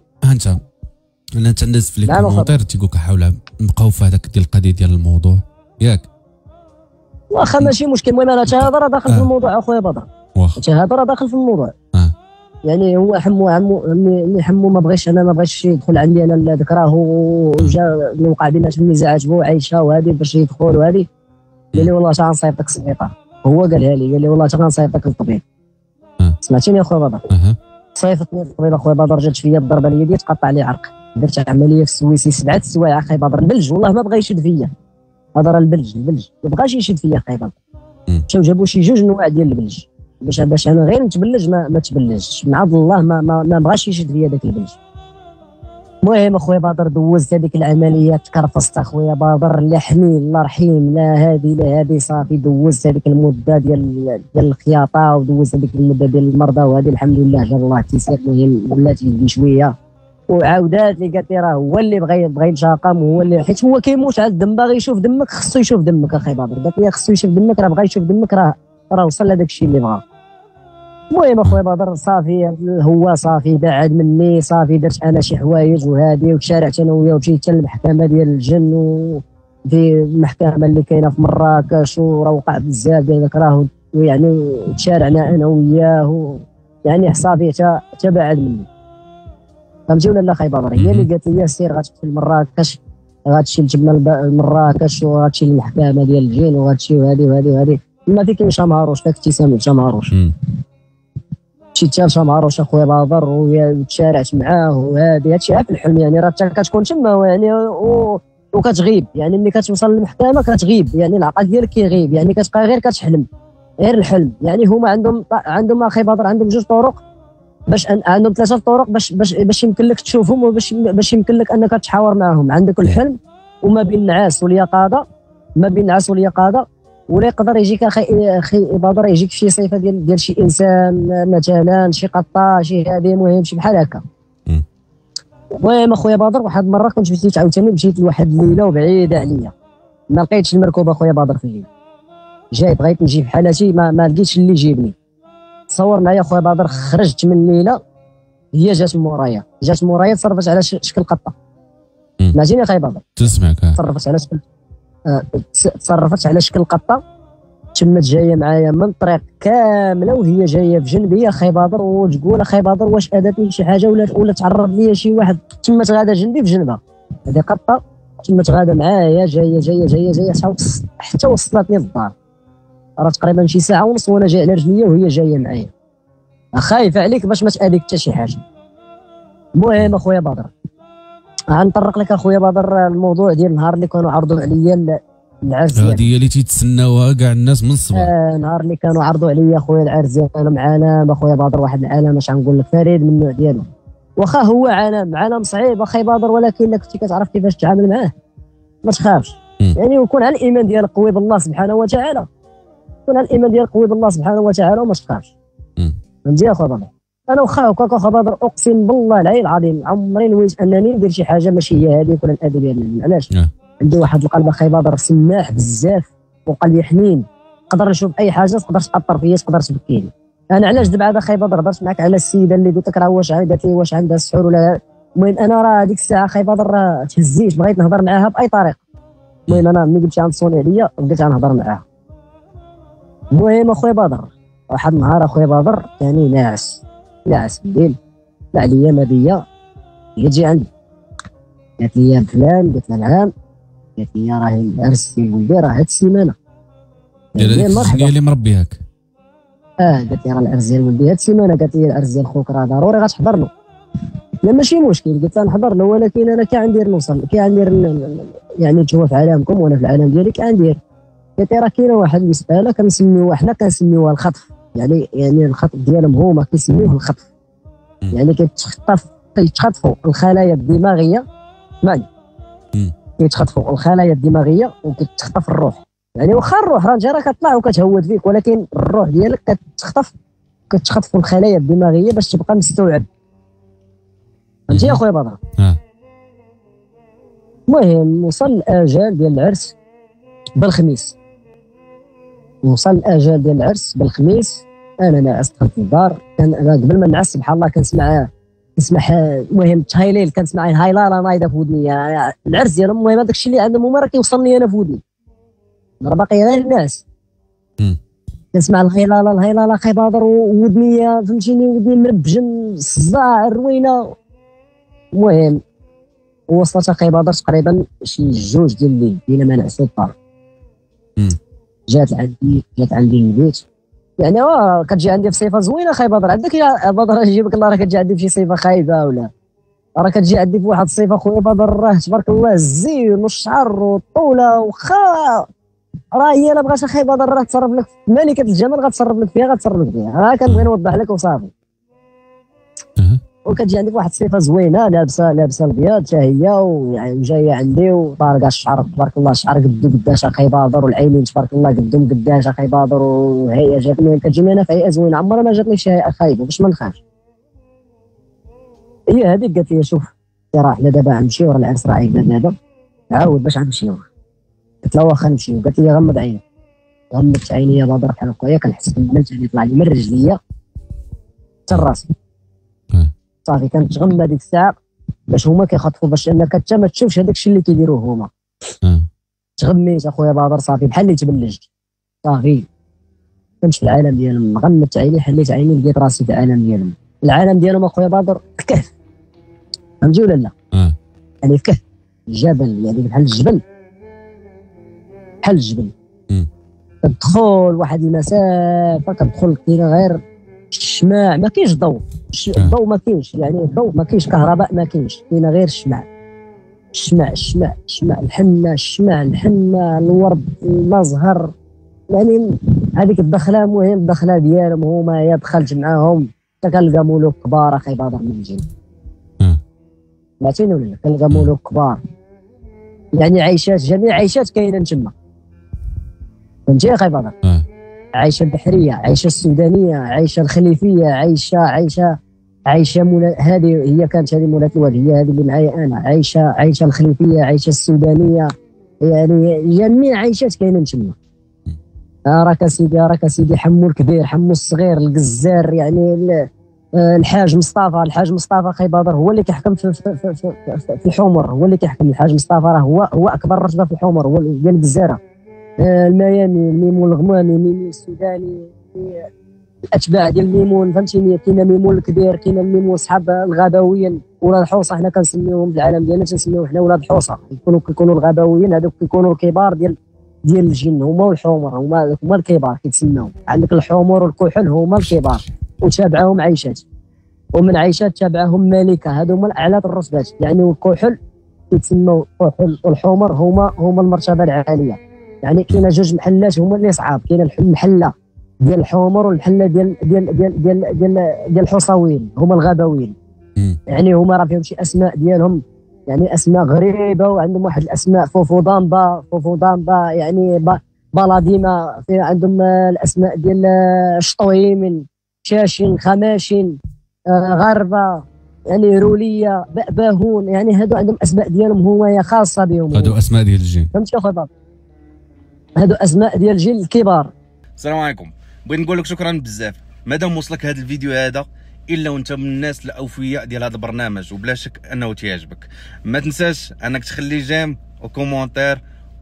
Speaker 2: انت الناس في الكومونتير تيقول لك حاول نبقاو في هذاك ديال القضيه ديال الموضوع ياك،
Speaker 1: واخا ماشي مشكل. المهم انا تهضر داخل في الموضوع اخويا بدر، تهضر داخل في الموضوع. يعني هو حمو ما بغيش يدخل عندي انا لذكراه، وجا وقع بينا في النزاعات بو عايشه وهذه باش يدخل وهذه، قال لي والله غنصيفطك السبيطار، هو قالها لي، قال لي والله غنصيفطك للطبيب. سمعتيني اخويا بدر؟ صيفطني للطبيب اخويا بدر، جات فيا الضربه اليدي تقطع لي عرق، درت عمليه في السويسي 7 السوايع اخي بدر، البلج والله ما بغى يشد فيا، هذا راه البلج ما بغاش يشد فيا اخي بدر. مشاو جابوا شي 2 انواع ديال البلج باش انا غير نتبلج ما تبلجش، مع الله ما بغاش يشد فيا داك البلج. المهم اخويا بدر دوزت هذيك العمليه، تكرفصت اخويا بدر، لا حنين الله رحيم، لا هذه صافي، دوزت هذيك المده ديال الخياطه، ودوزت هذيك المده ديال المرضى، وهذه الحمد لله جا الله التيسير، ولات يدي شويه، وعاودات لي قالت لي راه هو اللي بغى يتشاقم، هو اللي حيت هو كيموت على الدم، باغي يشوف دمك، خصو يشوف دمك اخي بدر، قالت لي خصو يشوف دمك، راه بغى يشوف دمك، راه وصل لهذاك الشيء اللي بغا. المهم اخويا بدر صافي، هو صافي بعد مني، صافي درت انا شي حوايج وهادي، وتشارعت انا وياه ومشيت حتى للمحكمه ديال الجن، وفي المحكمه اللي كاينه في مراكش، وراه وقع بزاف ديال داك راه، ويعني تشارعنا انا وياه، يعني صافي حتى بعد مني، فهمتي ولا لا اخي بدر؟ هي اللي قالت لي سير غتمشي لمراكش، غتمشي لجبنا لمراكش، وغتمشي للمحكمه ديال الجن، وغتمشي وهذه ما فيك شمهروش، داك التسامح شمهروش. مشيت لشمهروش اخويا بدر، وتشارعت معاه، وهذه هادشي في الحلم، يعني راه كتكون تما يعني وكتغيب، يعني ملي كتوصل للمحكمه كتغيب، يعني العقل ديالك كيغيب، يعني كتبقى غير كتحلم، غير الحلم. يعني هما عندهم اخي بدر عندهم 2 طرق، عندهم 3 طرق باش يمكن لك تشوفهم، وباش يمكن لك انك تحاور معهم. عندك الحلم، وما بين النعاس واليقظه، ولا يقدر يجيك اخي بدر، يجيك شي صفه ديال شي انسان مثلا، شي قطه، شي هذه، المهم شي بحال هكا. المهم اخويا بدر واحد المره كنت مشيت عاوتاني، مشيت لواحد الليله وبعيده عليا، ما لقيتش المركوب اخويا بدر في الليل، بغيت نجي بحالاتي ما لقيتش اللي يجيبني. تصور معايا اخويا بدر، خرجت من الليله، هي جات مورايا تصرفت على شكل قطه. سمعتيني اخي بدر؟
Speaker 2: تسمعك.
Speaker 1: تصرفت على شكل قطه، تمت جايه معايا من الطريق كامله، وهي جايه في جنبي اخي بدر، وتقول اخي بدر واش اذتني شي حاجه ولا تعرض لي شي واحد، تمت غاده جنبي في جنبها، هذه قطه تمت غاده معايا، جايه حتى وصلتني للدار، راه تقريبا شي ساعه ونص وانا جاي على رجليا وهي جايه معايا، خايفه عليك باش ما تاذيك حتى شي حاجه. المهم اخويا بدر، غنطرق لك اخويا بدر الموضوع ديال النهار اللي كانوا عرضوا عليا العرس،
Speaker 2: هذه هي اللي تيتسناوها كاع الناس من الصباح.
Speaker 1: نهار اللي كانوا عرضوا عليا اخويا العرس ديالهم، عالم اخويا بدر، واحد العالم اش غنقول لك، فريد من النوع ديالو، واخا هو عالم صعيب اخي بدر، ولكن كنتي كتعرف كيفاش تتعامل معاه، ما تخافش، يعني وكون على الايمان ديالك قوي بالله سبحانه وتعالى، وما تخافش. فهمتي يا اخويا بدر؟ انا واخا هكاك اخويا بدر، اقسم بالله العلي العظيم عمري نويت انني ندير شي حاجه ماشي هي هذيك ولا نأذي بها. علاش؟ عندي واحد القلب اخي بدر سماح بزاف، وقلبي حنين، نقدر نشوف اي حاجه تقدر تاثر فيا، تقدر تبكيني. انا علاش دابا هذا اخي بدر هضرت معاك على السيده اللي قلت لك راه واش قالت لي واش عندها السحور ولا، المهم انا راه هذيك الساعه اخي بدر راه تهزيت، بغيت نهضر معاها باي طريقه. المهم انا ملي قلت غنصوني عليا بديت غنهضر معاها، المهم اخويا بدر، واحد النهار اخويا بدر كان ناعس بالليل، طلع ليا مديه هي تجي عندي، قالت لي يا فلان، قلت لها نعم، قالت لي راهي العرس ديال ولدي راه هاد السيمانه.
Speaker 2: هي اللي مربياك؟
Speaker 1: قالت لي راه العرس ديال ولدي هاد السيمانه، قالت لي العرس ديال خوك راه ضروري غتحضر له. لا ماشي مشكل، قلت لها نحضر له، ولكن انا كي غندير نوصل، كي غندير يعني نتوما في عالمكم وانا في العالم ديالي كي غندير. قالت لي راه كاينه واحد المساله كنسميوها حنا كنسميوها الخطف، يعني الخطف ديالهم هما كيسميوه الخطف، يعني كيتخطفوا الخلايا الدماغيه، اسمعني، كيتخطفوا الخلايا الدماغيه وكتخطف الروح. يعني واخا الروح راه راه كتطلع وكتهود فيك، ولكن الروح ديالك كتخطف الخلايا الدماغيه باش تبقى مستوعب. فهمتي يا خويا بدر؟ المهم وصل الاجال ديال العرس بالخميس، انا ناعس دخلت للدار، انا قبل ما نعس سبحان الله كنسمع المهم تهيليل، كنسمع هايلالا نايضه في ودني، العرس ديالهم. المهم هذاك الشيء اللي عندهم هما راه كيوصلني انا في ودني، راه باقي غير الناس كنسمع الهيلالا اخي بدر، ودني فهمتيني، ودني مربجن الصداع الروينه. المهم وصلت اخي بدر تقريبا شي 2 ديال الليل بينا ما نعسو الدار، جات عندي البيت، يعني كتجي عندي في صيفه زوينه اخي بدر، عندك يا بدر يجيبك الله، راه كتجي عندي في شي صيفه خايبه ولا راه كتجي عندي في واحد الصيفه خويا بدر، راه تبارك الله الزين والشعر والطوله، وخا راه هي الا بغات اخي بدر راه تصرف لك ملكه الجمال، غتصرف لك فيها راه كنبغي نوضح لك وصافي. وكتجي عندي في واحد الصيفه زوينه، لابسه البيض حتى هي، وجايه عندي وطارقه الشعر تبارك الله، الشعر قدو قداش اخي بدر، والعينين تبارك الله قدهم قداش اخي بدر، وهي جاتني كتجيني انا في هيئه زوينه، عمرها ما جاتني شي هيئه خايبه باش ما نخافش. هي هذيك قالت لي شوف راه حنا دابا غنمشيو، راه العرس راه عيد دابا، عاود باش غنمشيو. قلت لها واخا نمشيو، قالت لي غمض عينيك. غمضت عيني يا بدر بحال هكايا، كنحس بالملح اللي يطلع لي من رجليا حتى راسي. صافي كنتغمى ديك الساعه باش هما كيخطفوا، باش انك حتى ما تشوفش هذاك الشيء اللي كيديروه هما. تغميت اخويا بدر صافي بحال اللي تبلجت، صافي كنت في العالم ديالهم، غمضت عيني، حليت عيني، لقيت راسي في العالم ديالهم. العالم ديالهم اخويا بدر كهف، فهمتي ولا لا؟ يعني في كهف جبل، يعني بحال الجبل، كتدخل واحد المسافه، كتدخل كاينه غير الشماع، ما كاينش ضوء، الضوء ما كاينش، يعني الضوء ما كاينش، كهرباء ما كاينش، كاينه غير الشماع، الحنه، الورد، المزهر، يعني هذيك الدخله. المهم الدخله ديالهم هما، يا دخلت معاهم حتى كنلقى مولوك كبار اخي بدر من الجن. سمعتيني ولا لا؟ كنلقى مولوك كبار، يعني عيشات، جميع عيشات كاينه تما، فهمتي يا اخي بدر؟ عيشه البحريه، عيشه السودانيه، عيشه الخليفيه، عيشه هذه هي كانت، هذه مولات الواد، هي هذه اللي معايا انا، عيشه الخليفيه، عيشه السودانيه، يعني جميع عيشات كاينه تما. راك سيدي حمو الكبير، حمو الصغير، القزار، يعني الحاج مصطفى اخي بدر هو اللي كيحكم في الحمر، هو اللي كيحكم. الحاج مصطفى راه هو اكبر رتبه في الحمر، هو ديال الجزيره. الميامي، الميمون الغمامي، الميمون السوداني، الاتباع ديال الميمون، فهمتيني؟ كاين الميمون الكبير، كاين الميمون صحاب الغابويين، ولاد الحوصه حنا كنسميوهم في العالم ديالنا، تنسميوهم حنا ولاد الحوصه. كيكونوا الغابويين هذوك كيكونوا الكبار ديال الجن، هما والحمر، هما الكبار كيتسماو. عندك الحمر والكحل هما الكبار، وتابعهم عيشات، ومن عيشات تابعهم ملكه، هادو هما الاعلى الرتبات. يعني الكحل كيتسموا الكحل، والحمر هما المرتبه العاليه. يعني كاين 2 محلات هما اللي صعاب، كاين المحله ديال الحمر والمحله ديال الحصاوين، هما الغابويين. يعني هما راه فيهم شي اسماء ديالهم، يعني اسماء غريبه، وعندهم واحد الاسماء فوفودامبا، يعني بلاديما، في عندهم الاسماء ديال شطويمن، شاشين، خماشين، غربه، يعني روليه، بأباهون، يعني هادو عندهم اسماء ديالهم هما خاصه بهم،
Speaker 2: هادو اسماء ديال الجن،
Speaker 1: فهمتي اخويا؟ هادو اسماء ديال الجن الكبار.
Speaker 3: السلام عليكم، بغيت نقول لك شكرا بزاف مادام وصلك هذا الفيديو هذا، الا وانت من الناس الاوفياء ديال هذا البرنامج، وبلا شك انه تيعجبك. ما تنساش انك تخلي جيم وكومونتير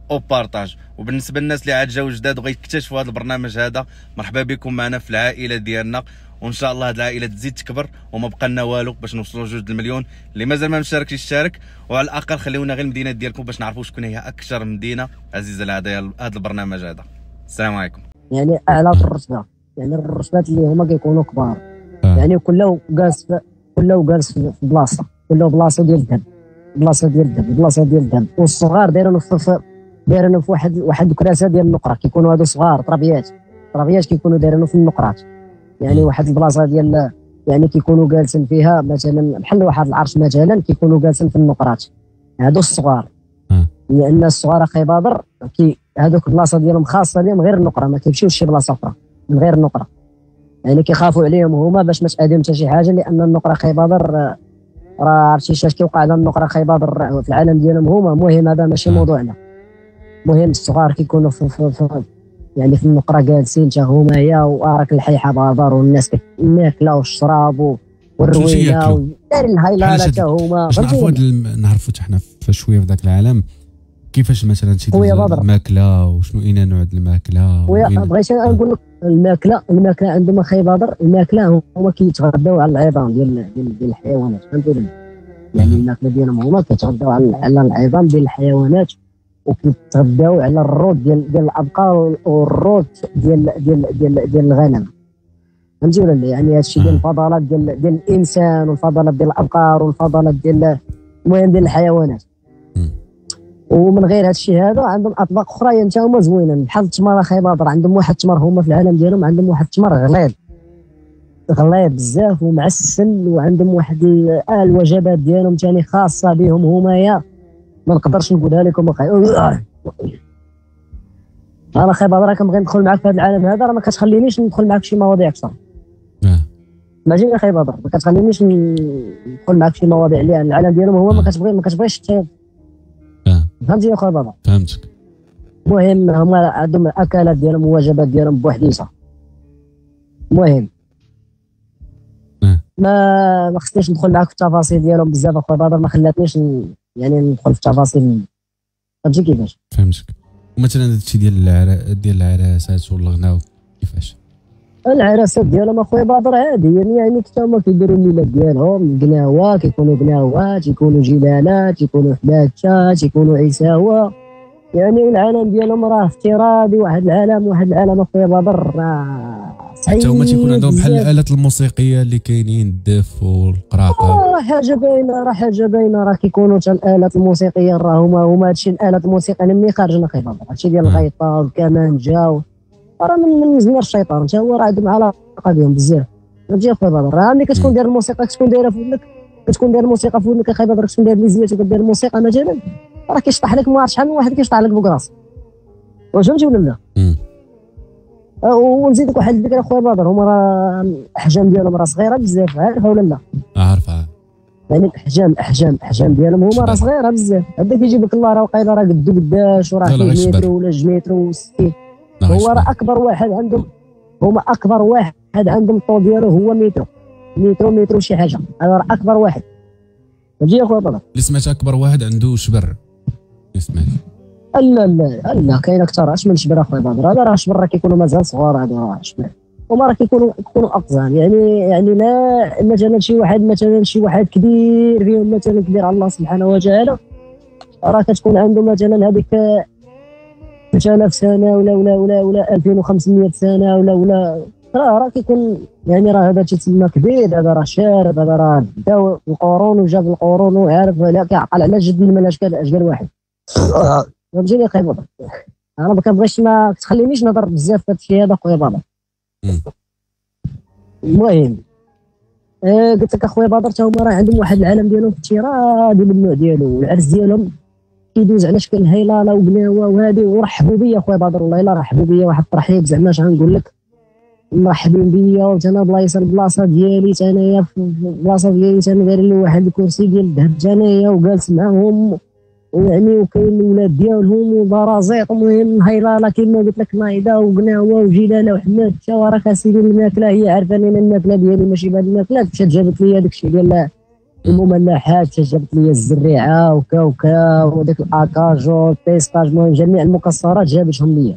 Speaker 3: وبارطاج. وبالنسبه للناس اللي عاد جاو جداد وغيكتشفوا هذا البرنامج هذا، مرحبا بكم معنا في العائله ديالنا، وان شاء الله هذه العائله تزيد تكبر وما بقى لنا والو باش نوصلوا 2 المليون. اللي مازال ما مشاركش يشارك، وعلى الاقل خليونا غير المدينه ديالكم باش نعرفوا شكون هي اكثر مدينه عزيزه لهذا البرنامج هذا. السلام عليكم.
Speaker 1: يعني اعلى في الرتبه، يعني الرتبات اللي هما كيكونوا كبار. يعني كله جالس في بلاصه، كله بلاصه ديال الذهب، بلاصه ديال الذهب. والصغار دايرينو في واحد الكراسه ديال النقره، كيكونوا هادو صغار طرابيات كيكونوا دايرينو في النقرات. يعني واحد البلاصه ديال، يعني كيكونوا جالسين فيها مثلا بحال واحد العرش مثلا، كيكونوا جالسين في النقرات هادو الصغار. لان الصغار اخي بدر هادوك البلاصه ديالهم خاصه بهم غير النقره، ما كيمشيوش شي بلاصه اخرى من غير النقره. يعني كيخافوا عليهم هما باش ما تاديهم حتى شي حاجه، لان النقره اخي بدر راه عرفتي اش كيوقع على النقره اخي بدر في العالم ديالهم هما. المهم هذا ماشي موضوعنا. المهم الصغار كيكونوا في يعني في النقره جالسين حتى هما هي، وراك الحيحه بدر والناس ماكله والشراب والروينه ودايرين الهايلاله حتى هما.
Speaker 2: نعرفوا حتى حنا في شويه في ذاك العالم كيفاش مثلا شي الماكله وشنو اين نوع الماكله.
Speaker 1: بغيت نقول لك الماكله عندهم اخي بدر، الماكله هما كيتغداو على العظام ديال الحيوانات، فهمتي؟ يعني الماكله ديالهم هما كيتغداو على العظام ديال الحيوانات، وكيتغداو على الرود ديال الابقار والرود ديال الغنم، فهمتي ولا لا؟ يعني هادشي ديال الفضلات ديال الانسان والفضلات ديال الابقار والفضلات ديال المهم ديال الحيوانات. ومن غير هذا الشيء هذا عندهم اطباق اخرى انت هما زوينين بحال التمر اخي بدر. عندهم واحد التمر هما في العالم ديالهم، عندهم واحد التمر غليظ بزاف ومعسل، وعندهم واحد الوجبات ديالهم ثاني خاصه بهم هما، ما نقدرش نقولها لكم اخي. انا اخي بدر كنبغي ندخل معاك في هذا العالم هذا، راه ما كتخلينيش ندخل معاك في شي مواضيع اكثر. ماشي اخي بدر، ما كتخلينيش ندخل معاك في شي مواضيع اللي العالم ديالهم هو ما كتبغيش فهمتي يا اخويا بابا؟
Speaker 2: فهمتك.
Speaker 1: المهم هما عندهم الاكلات ديالهم والوجبات ديالهم بوحديتها. المهم ما خصنيش ندخل معاك في التفاصيل ديالهم بزاف اخويا بابا، ما خلاتنيش يعني ندخل في التفاصيل، فهمتي كيفاش؟
Speaker 2: فهمتك. ومثلا هادشي ديال العراسات والغناء كيفاش؟
Speaker 1: العراسات ديالهم اخويا بدر عادي، يعني حتى هما كيديروا الليلات ديالهم، القناوه كيكونوا قناوات، يكونوا جلالات، يكونوا حداثات، يكونوا عساوه. يعني العالم ديالهم راه افتراضي، واحد العالم اخويا بدر صعيب.
Speaker 2: حتى هما تيكون عندهم بحال الالات الموسيقيه اللي كاينين، الدف والقراقه.
Speaker 1: راه حاجه باينه، راه كيكونوا حتى الالات الموسيقيه راه هما هادشي الالات الموسيقيه اللي خارجين اخويا بدر، هادشي ديال الغيطه والكمانجه راه من مزمار الشيطان، حتى هو راه عندهم علاقه بهم بزاف. فهمتي اخويا بدر؟ راه ملي كتكون داير الموسيقى، كتكون دايره في ودنك، كتكون داير الموسيقى في ودنك اخويا بدر، كتكون داير ليزيات وكدير الموسيقى مثلا، راه كيشطح لك ما عرفت شحال من واحد كيشطح لك بكراس. واش فهمتي ولا لا؟ ونزيدك واحد الفكره اخويا بدر، هما راه الاحجام ديالهم راه صغيره بزاف، عارفها ولا لا؟
Speaker 2: عارفها.
Speaker 1: يعني الاحجام ديالهم هما راه صغيره بزاف. هذا كيجيب لك الله راه وقيله راه قداش وراه 2 متر ولا 2 متر و60. هو راه اكبر واحد عندهم، هما اكبر واحد عندهم الطول ديالو هو متر وشي حاجه، هذا راه اكبر واحد. فهمتي يا خويا بدر؟
Speaker 2: اللي سمعت اكبر واحد عنده شبر يسمع.
Speaker 1: لا كاين اكثر. اش من شبر اخويا بدر؟ هذا راه شبر راه كيكونوا مازال صغار، هذو راه شبر هما راه كيكونوا اقزام. يعني لا مثلا شي واحد كبير فيهم، مثلا كبير على الله سبحانه وتعالى، راه كتكون عنده مثلا هذيك 3000 سنه ولا 2500 سنه ولا راه كيكون، يعني راه هذا تيتسمى كبير، هذا راه شارب، هذا راه داو القرون وجاب القرون وعارف لا كيعقل على جد من الاشكال واحد. فهمتيني اخويا بابا؟ انا ما كنبغيش، ما تخلينيش نهضر بزاف في هذا الشيء هذا اخويا بابا. المهم قلت لك اخويا بدر، تا هما راه عندهم واحد العالم ديالهم افتراضي من النوع ديالو. العرس ديالهم كيدوز على شكل هيلاله وقناوه وهذه، ورحبوا بيا اخويا بدر، والله الا رحبوا بيا واحد الترحيب زعما اش غنقول لك، مرحبين بيا. وتانا البلاصه ديالي تانايا في البلاصه ديالي، تانا داير لي واحد الكرسي ديال الذهب تانايا وجالس معاهم، ويعني وكاين الاولاد ديالهم وبرازيط. المهم هيلاله كيما قلت لك، نايضه وقناوه وجلاله وحماد. تا وراك اسيدي الماكله، هي عارفه ان الماكله ديالي ماشي بهاد الماكلات، مشات جابت لي داك الشيء ديال المملحات جابت لي الزريعه وكا وداك الاكاجو البيستاج، المهم جميع المكسرات جابتهم لي.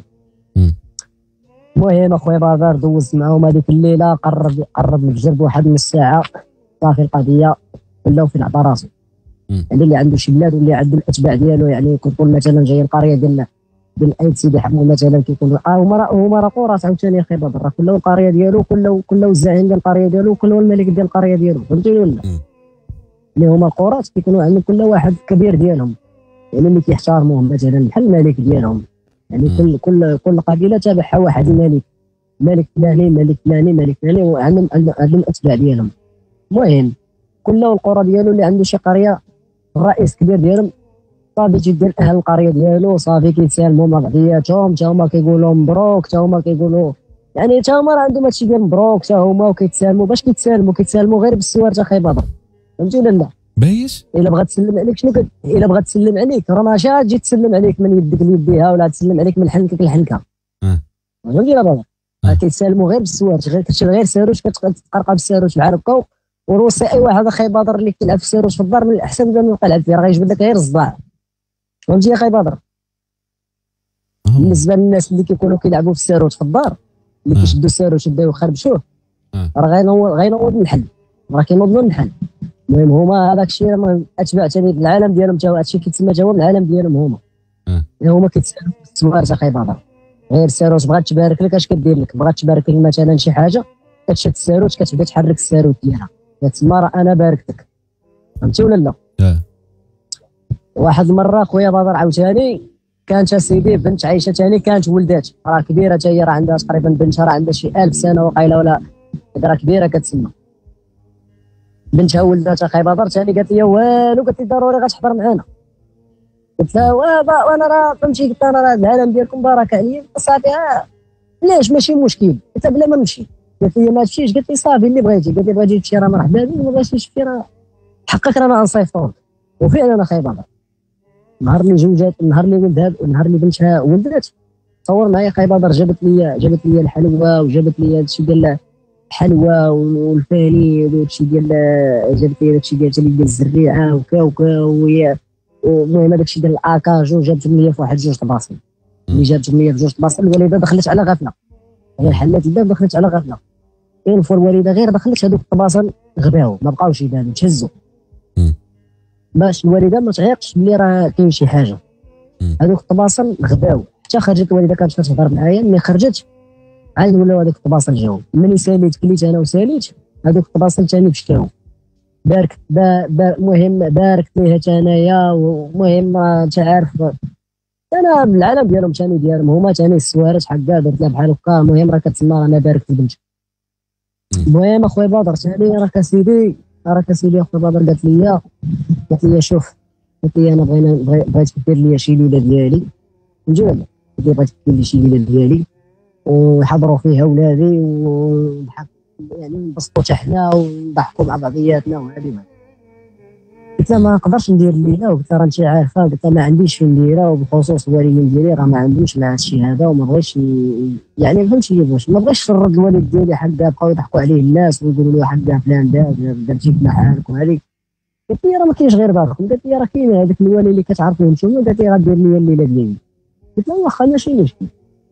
Speaker 1: المهم اخويا بازار دوزت معاهم هذيك الليله، قرب الفجر بواحد نص ساعه صافي القضيه ولاو فين عطا راسو. يعني اللي عنده شي بلاد واللي عنده الاتباع ديالو، يعني كيكون مثلا جاي القريه ديال الايت سيدي حمو مثلا، كيكون هما راه قراص عاوتاني اخي بدر، كل القريه ديالو كل الزعيم ديال القريه ديالو كل الملك ديال القريه ديالو، فهمتي ولا؟ اللي هما القراص كيكونوا عندهم كل واحد كبير ديالهم، يعني اللي كيحترموهم مثلا بحال الملك ديالهم، يعني كل قبيله تابعها واحد الملك، ملك فلاني ملك فلاني ملك فلاني، وعندهم الاتباع ديالهم. المهم كل القرى ديالو اللي عنده شي قريه الرئيس كبير ديالهم صافي تيدير اهل القريه ديالو صافي كيتسالموا مع بعضياتهم، حتى هما كيقولوا مبروك، حتى هما كيقولوا يعني حتى هما راه عندهم هادشي ديال مبروك حتى هما، وكيتسالموا باش كيتسالموا غير بالسوارت اخي بدر، فهمتي ولا لا؟
Speaker 2: بايش
Speaker 1: الا بغات تسلم عليك شنو الا بغات تسلم عليك راه ماشي غتجي تسلم عليك من يدك ليديها ولا تسلم عليك من حنكك لحنكه، فهمتي ولا بدر؟ كيتسالموا غير بالسوارت، غير كتشرب غير ساروش كتقرقب الساروش بحال هكا، وروسي اي واحد اخي بدر اللي كيلعب في الساروش في الدار من الاحسن من يبقى يلعب فيه، راه غيجبد لك غير الصداع، فهمتي يا اخي بدر؟ بالنسبه للناس اللي كيكونوا كيلعبوا في الساروت في الدار، اللي كيشدوا الساروت يبداو يخربشوه، راه غينوض الحل، راه كينوض الحل. المهم هما هذاك الشيء اتباع ثاني العالم ديالهم، تا هادشي كيتسمى جواب العالم ديالهم هما كيتسالوا في السوارت اخي بدر، غير الساروت بغات تبارك لك اش كدير لك؟ بغات تبارك لك مثلا شي حاجه كتشد الساروت كتبدا تحرك الساروت ديالها، كتسمى راه انا باركتك، فهمتي ولا لا؟ واحد المره خويا بدر عاوتاني كانت سيدي بنت عايشه ثاني كانت ولدات، راه كبيره حتى هي، راه عندها تقريبا بنتها راه عندها شي 1000 سنه وقيله ولا راه كبيره كتسمى، بنتها ولدات اخي بدر ثاني قالت لي والو، قالت لي ضروري غتحضر معنا، قلت لها وانا راه فهمتي، قلت انا راه العالم ديالكم بارك عليا صافي، علاش ماشي مشكل، قلت بلا ما نمشي، قالت لي ما تمشيش، قالت لي صافي اللي بغيتي، قالت لي بغيتي تمشي راه مرحبا بك، ما بغيتيش تمشي راه حقك رانا غنصيفطوك. وفعلا اخي بدر النهار اللي زوجات، النهار اللي ولدها، النهار اللي بنتها ولدت، تصور معايا اخي بدر جابت لي الحلوى، وجابت لي هادشي ديال الحلوى والفاني وداكشي ديال، جابت لي داكشي ديال الزريعه وكا وهي، المهم داكشي ديال الاكاجو جابتهم لي في واحد جوج طباصل، اللي جابتهم لي في جوج طباصل. الوالده دخلت على غفله، هي حلات الباب دخلت على غفله، كينفوا الوالده غير دخلت هذوك الطباصل غباو ما بقاوش يبانوا تهزوا، باش الوالده ما تعيقش بلي راه كاين شي حاجه. هذوك الطباصل غباو حتى خرجت الوالده، كانت كتهضر معايا، ملي خرجت عاد ولاو هذوك الطباصل جاو، ملي ساليت كليت انا وساليت هذوك الطباصل ثاني مشكاو، باركت المهم باركت ليها حتى انايا، ومهم انت عارف انا بالعالم ديالهم ثاني ديالهم هما ثاني السوارت حكا درت لها بحال هكا، المهم راه كتسمى انا باركت بنتي. المهم اخويا بدر ثاني راك سيدي اخويا بدر قالت لي شوف، قلت لي انا بغيت دير لي شي ليله ديالي، فهمتي ولا؟ قلت لي بغيت دير لي شي ليله ديالي ويحضروا فيها ولادي ونضحك، يعني نبسطوا حتى حنا ونضحكوا مع بعضياتنا وهذه. قلت لها ما نقدرش ندير الليله، وقلت لها انت عارفه، قلت لها ما عنديش فين نديرها، وبخصوص الوالدين ديالي راه ما عندوش مع هادشي هذا، وما بغيتش يعني فهمتي كيفاش، ما بغيتش نرد الوالد ديالي حقا بقاو يضحكوا عليه الناس ويقولوا له حقا فلان درتي بنا حالك وهذيك. قلت لي راه ما كاينش غير باركم، قالت لي راه كاين هذاك الوالي اللي كتعرفوه نتوما، قالت لي غدير لي الليله ديالي. قلت لها واخا ماشي مشكل،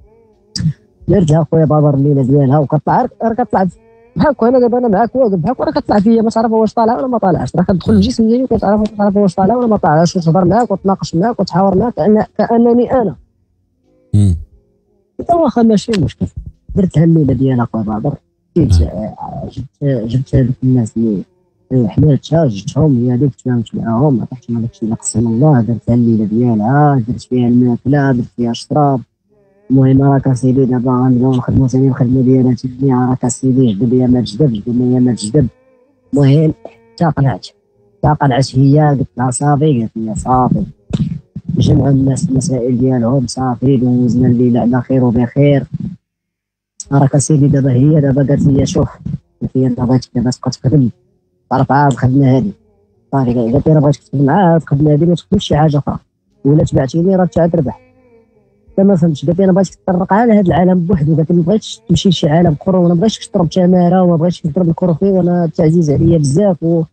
Speaker 1: درتها خويا بدر الليله ديالها، وكطلع راه كطلع بحال انا دابا انا معاك واقف بحال راه كطلع فيا، ما تعرف واش طالعه ولا ما طالعش، راه كتدخل الجسم ديالي وكتعرف واش طالعه ولا ما طالعش، وتهضر معاك وتناقش معاك وتحاور معاك كانني انا. قلت واخا ماشي مشكل، درتها الليله ديالها خويا بدر، جبت هذوك الناس اللي حملتها، جبتهم هي هذيك تفاهمت معاهم، عطيتهم هذاك الشيء اللي قسم الله، درتها الليله ديالها، درت فيها الماكله، درت فيها الشراب. المهم راك اسيدي دابا غنبداو نخدمو ثاني الخدمه ديالها تبني، راك اسيدي جبد ليا ما تجدب، جبد ليا ما تجدب. المهم حتى قنعت هي، قلت لها صافي، قالت لي صافي، جمعوا الناس المسائل ديالهم صافي، دوزنا الليله على خير وبخير. راك اسيدي دابا هي قالت لي شوف، قالت لي انا بغيتك دابا تبقى تخدم، تعرف عاد الخدمه هذه صافي، قالت لي انا بغيتك تخدم معاها الخدمه هذه، ما تخدمش شي حاجه اخرى، ولا تبعتيني راه تعاد تربح. ما فهمتش، قالت لي انا بغيتك تطرق على هذا العالم بوحدو، قالت لي ما بغيتش تمشي لشي عالم اخر، وانا ما بغيتش تضرب تماره وما بغيتش تضرب الكروفي، وانا تعزيز عليا بزاف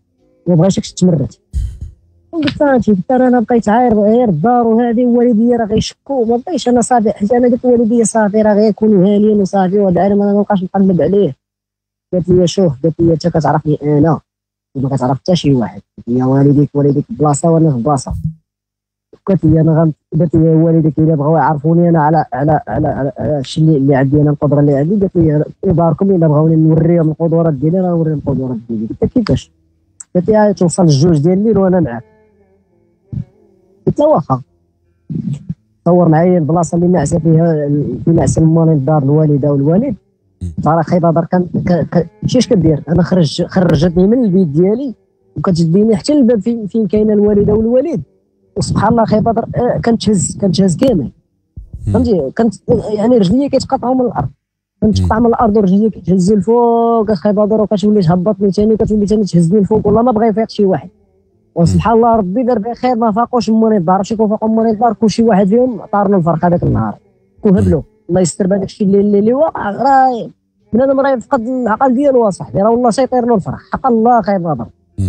Speaker 1: ما بغيتكش تمرد. قلت انا بقيت عاير غير الدار وهذه والديا راه غيشكوا ما بقيتش انا صافي، حيت انا قلت والديا صافي راه غيكونوا هانيين وصافي وهذا عالم انا ما نبقاش نقلب عليه. قالت لي شوف، قالت لي انت كتعرفني انا وما كتعرف حتى شي واحد، قالت لي والديك في بلاصه وانا في بلاصه. قالت لي انا قالت لي والديك الا بغاو يعرفوني انا على الشيء اللي عندي انا، القدره اللي عندي. قالت لي يباركم الا بغاوني نوريهم القدرات ديالي راه نوريهم القدرات ديالي. قلت لها كيفاش؟ قالت لي توصل الجوج ديال الليل وانا معاك. قلت لها واخا. صور معايا البلاصه اللي نعسه فيها، في نعس المريض دار الوالده والوالد. راه خاي بدر كان ماشي كدير، انا خرجتني من البيت ديالي وكتديني حتى الباب فين كاينه الوالده والوالد. وسبحان الله خاي بدر كنتهز كامل، فهمتي؟ كنت يعني رجليا كيتقطعوا من الارض، كنتقطع من الارض ورجليا كتهز لفوق خاي بدر، وكتولي تهبطني ثاني وكتولي ثاني تهزني لفوق، والله ما بغا يفيق شي واحد. وسبحان الله ربي دار بها خير، ما فاقوش من الدار. شي كون فاقوا من الدار كلشي واحد فيهم طار له الفرق هذاك النهار وهبلوا. الله يستر بهذاك الشيء اللي واقع. راه بنادم راه يفقد العقل ديالو اصاحبي، راه والله سيطير له الفرح حق الله خاي بدر.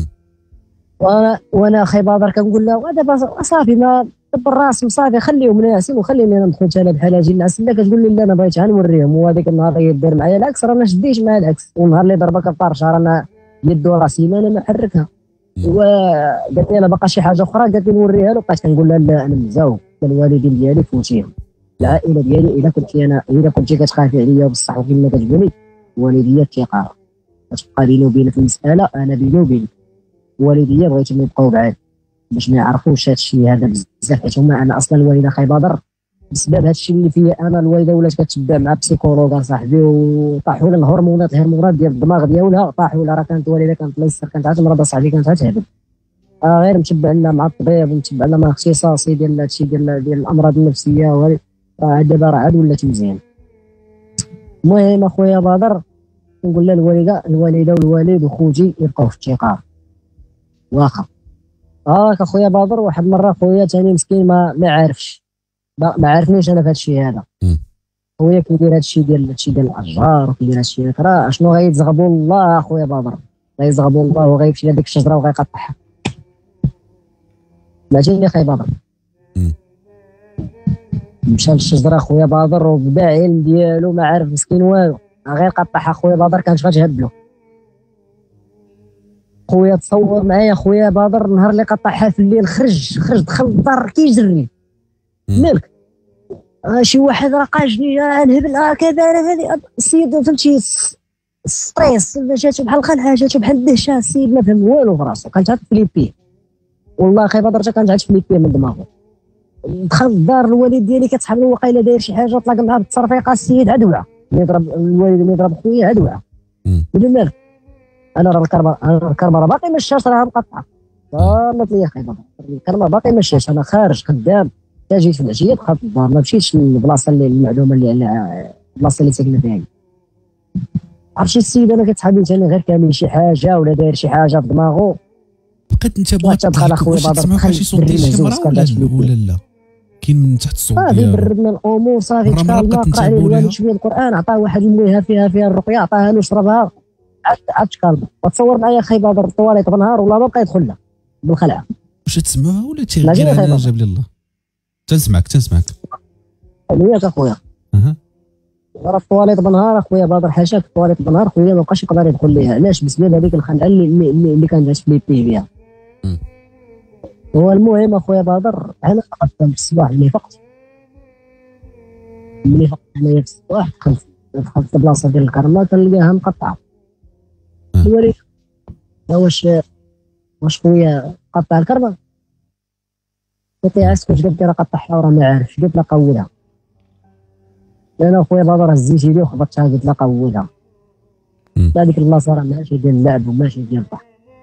Speaker 1: وانا خاي بدر كنقول له دابا صافي ما دبر راسهم صافي، خليهم ناسين وخليني انا ندخل انا بحال هادي الناس. لا كتقول لي لا انا بغيت غنوريهم، وهذيك النهار يدير معايا العكس، راه ما شديش معايا العكس. والنهار اللي ضربك الطرشه رانا يدو راسي ما نحركها. وقالت لي انا باقا شي حاجه اخرى، قالت لي نوريها له. بقيت كنقول لها لا انا مزوج، الوالدين ديالي فوتيهم، العائله ديالي الا كنتي كتخافي عليا بصح وكما كتقولي والديا كيقاروا، كتبقى بيني وبينك المساله. انا بيني وبينك والديا بغيتهم يبقاو بعاد باش ما يعرفوش هذا الشيء هذا بزاف، حيت هما انا اصلا الوالده خاي بدر بسبب هذا الشيء اللي فيا انا. الوالده ولات كتبع مع بسيكولوج صاحبي، وطاحوا لها الهرمونات ديال الدماغ ديالها طاحوا لها. راه كانت والده كانت الله يستر كانت عاد مرضى صاحبي، كانت غتهبل. غير متبع لنا مع الطبيب ومتبع لنا مع اختصاصي ديال هادشي ديال الامراض النفسيه، راه دابا راه عاد ولات مزيان. المهم اخويا بدر نقول لها الوالده والوالد وخوتي يبقاو في الثقه واخا. اخويا بدر واحد المره خويا ثاني مسكين ما عارفش، ما عارفنيش انا في هذا الشيء هذا. خويا كيدير هذا الشيء ديال الاشجار وكيدير هذا الشيء، راه شنو غيتزغبوا الله اخويا بدر، غيزغبوا الله وغيمشي لهذيك الشجره وغيقطعها. سمعتيني اخي بدر؟ مشى للشجره خويا بدر وبدا علم ديالو ما عارف مسكين والو، غير قطعها خويا بدر. كانت غتهبلو خويا. تصور معايا خويا بدر النهار اللي قطعها في الليل خرج دخل للدار كيجري. مالك؟ شي واحد راه قاجني نهبل كذا. هذه السيد فهمتي ستريس جاتو بحال الخلعه، جاتو بحال الدهشه. السيد ما فهم والو في راسو، كانت عاد فليبي والله اخي بدر كانت عاد فليبي من دماغه. دخل للدار الوالد ديالي كتسحب له وقيله داير شي حاجه، طلق معاه بالتصرفيقه. السيد عاد وعى، يضرب الوالد اللي يضرب خويا عاد وعى. قال مالك؟ انا راه الكرمه راه باقي مشاش، راه مقطعه. قالت لي اخي بدر الكرمه باقي مشاش، انا خارج خدام. حتى جيت في العشيه دخلت للدار، ما مشيتش للبلاصه اللي المعلومه اللي على البلاصه اللي ساكنه فيها. عرفتي السيد انا كتسحب ثاني غير كامل شي حاجه ولا داير شي حاجه في دماغه.
Speaker 2: بقيت انت بغيت
Speaker 1: تدخل اخويا بدر
Speaker 2: تسمع شي صوت ديال شي مرا ولا لا؟ كاين من تحت الصوت
Speaker 1: صافي بردنا الامور صافي. تكلم قرا عليه الوالد شويه القران، عطاه واحد المويها فيها الرقيه، عطاها له شربها عاد تكلم. وتصور معايا اخي بدر الطواليط بنهار والله ما بقى يدخل له بالخلعه.
Speaker 2: واش تسمعها ولا تيغير انا جاب لي الله؟ تنسمعك
Speaker 1: وياك اخويا. راه الطواليط بنهار اخويا بدر حاشاك. الطواليط بنهار خويا ما بقاش يقدر يدخل ليها. علاش؟ بسبب هذيك الخلعه اللي كانت جات في ليبي بها. هو المهم اخويا بدر انا قدمت في الصباح ملي فقت انايا في الصباح دخلت البلاصه ديال الكرمه كنلقاها مقطعه. الوالد واش خويا قطع الكرمه؟ قلت له عسكر قلت راه قطعها وراه ما عارفش. قلت له قولها. انا خويا بدر هزيت يدي وخبطتها. قلت له قولها. هذيك البلاصه راه ماشي ديال اللعب وماشي ديال الضحك.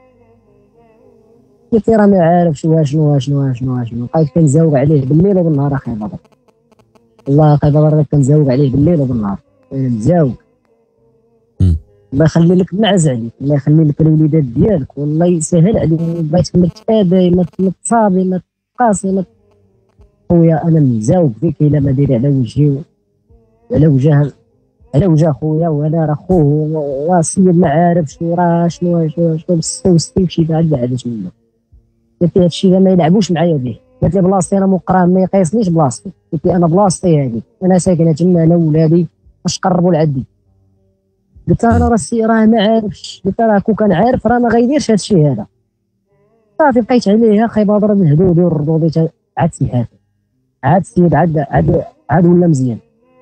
Speaker 1: قلت راه ما عارفش شنو. بقيت كنزاوق عليه بالليل وبالنهار اخي بدر. والله اخي بدر كنزاوق عليه بالليل وبالنهار. مزاوق. الله يخلي لك معز عليك، الله يخلي لك الوليدات ديالك، والله يسهل عليك. بغيتك ما تتابع ما تصابي ما تقاسي خويا. انا مزاوق فيك الا ما داير على وجهي على وجه على وجه خويا، وانا راه خوه السيد ما عارفش راه شنو وستي شي بعد بعدت منه. قلت له هادشي ما يلعبوش معايا به، قلت له بلاصتي انا مقران ما يقيسنيش بلاصتي، قلت له انا بلاصتي هذه، انا ساكنه تما انا وولادي اش قربوا لعندي. قلت له انا راه ما عارفش، قلت له كون كان عارف راه ما غيديرش هادشي هذا. صافي بقيت عليها خيباضر من هدودي والردودي عاد سيحات، عاد السيد عاد ولا مزيان.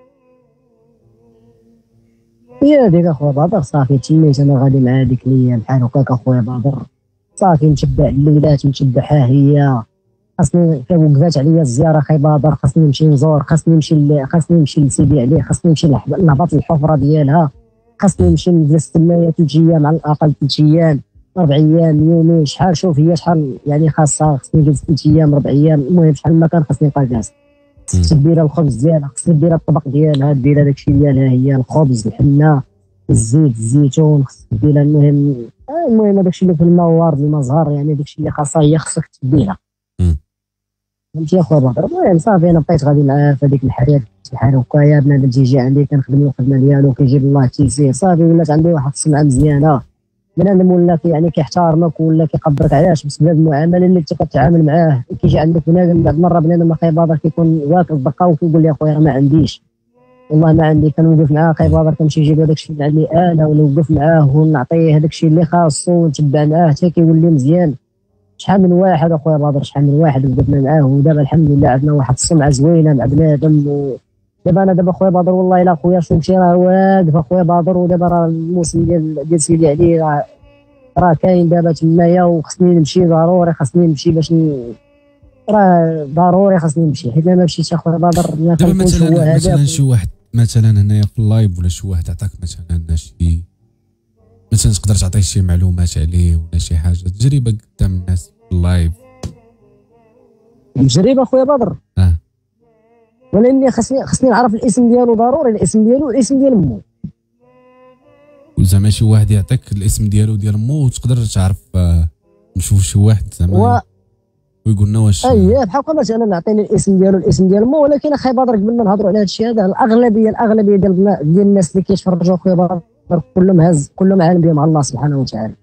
Speaker 1: يا ديك اخويا باضر صافي تميت انا غادي مع هذيك الايام بحال هكاك اخويا باضر، صافي نتبع الليلات نتبع ها هي، خاصني وقفات عليا الزياره خي باضر، خاصني نمشي نزور، خاصني نمشي لسيدي عليه، خاصني نمشي نهبط الحفره ديالها، خاصني نمشي نجلس تمايا 3 ايام على الاقل، 3 ايام 4 ايام يومين شحال، شوف هي شحال يعني خاصني نجلس 3 ايام 4 ايام، المهم شحال ما كان خاصني نبقى جالس. خصك دير الخبز ديالها، خصك دير الطبق ديالها، دير داكشي ديالها هي الخبز الحنه الزيت الزيتون، خصك دير المهم داكشي اللي في الموارد المزهر، يعني داكشي اللي خاصها هي خصك تديرها. فهمتي اخويا بدر. المهم صافي انا بقيت غادي معاه في هذيك الحياه بحال هكايا، بنادم تيجي عندي كنخدم الخدمه ديالو كيجيب الله تيسير، صافي ولات عندي واحد السمعه مزيانه، بنادم ولا يعني كيحتارمك ولا كيقدرك، علاش؟ بسبب المعامله اللي انت كتعامل معاه. كيجي عندك بنادم بعد مره بنادم اخي باضر كيكون واكل الدقه وكيقول لي اخويا راه ما عنديش، والله ما عندي، كنوقف معاه اخي باضر كنمشي نجيب هذاك الشيء اللي عندي انا ونوقف معاه ونعطيه هذاك الشيء اللي خاصو ونتبع معاه حتى كيولي مزيان. شحال من واحد اخويا باضر، شحال من واحد وقفنا معاه، ودابا الحمد لله عندنا واحد السمعه زوينه مع بنادم. ودابا انا اخويا باضر والله الا اخويا شوفتي راه واقف اخويا باضر، ودابا راه الموسم ديال سيدي علي راه كاين دابا تمايا، وخصني نمشي ضروري، خصني نمشي باش راه ضروري خصني نمشي، حيت ما مشيتش اخويا باضر
Speaker 2: دابا مثلا شي واحد مثلا هنايا في اللايف ولا شي واحد عطاك مثلا شي مثلا تقدر تعطيه شي معلومات عليه ولا شي حاجه، تجربه قدام الناس في اللايف.
Speaker 1: تجربه اخويا بدر ولكن خصني نعرف الاسم ديالو ضروري، الاسم ديالو والاسم ديال مو.
Speaker 2: وزعما شي واحد يعطيك الاسم ديالو ديال مو وتقدر تعرف نشوف شي واحد زعما ويقول لنا واش
Speaker 1: بحال مثلا نعطيني الاسم ديالو الاسم ديال مو. ولكن اخي بدر قبل ما نهضروا على هذا الشيء هذا، الاغلبيه ديال الناس اللي كيتفرجوا اخويا بدر كلهم عالم بهم على الله سبحانه وتعالى.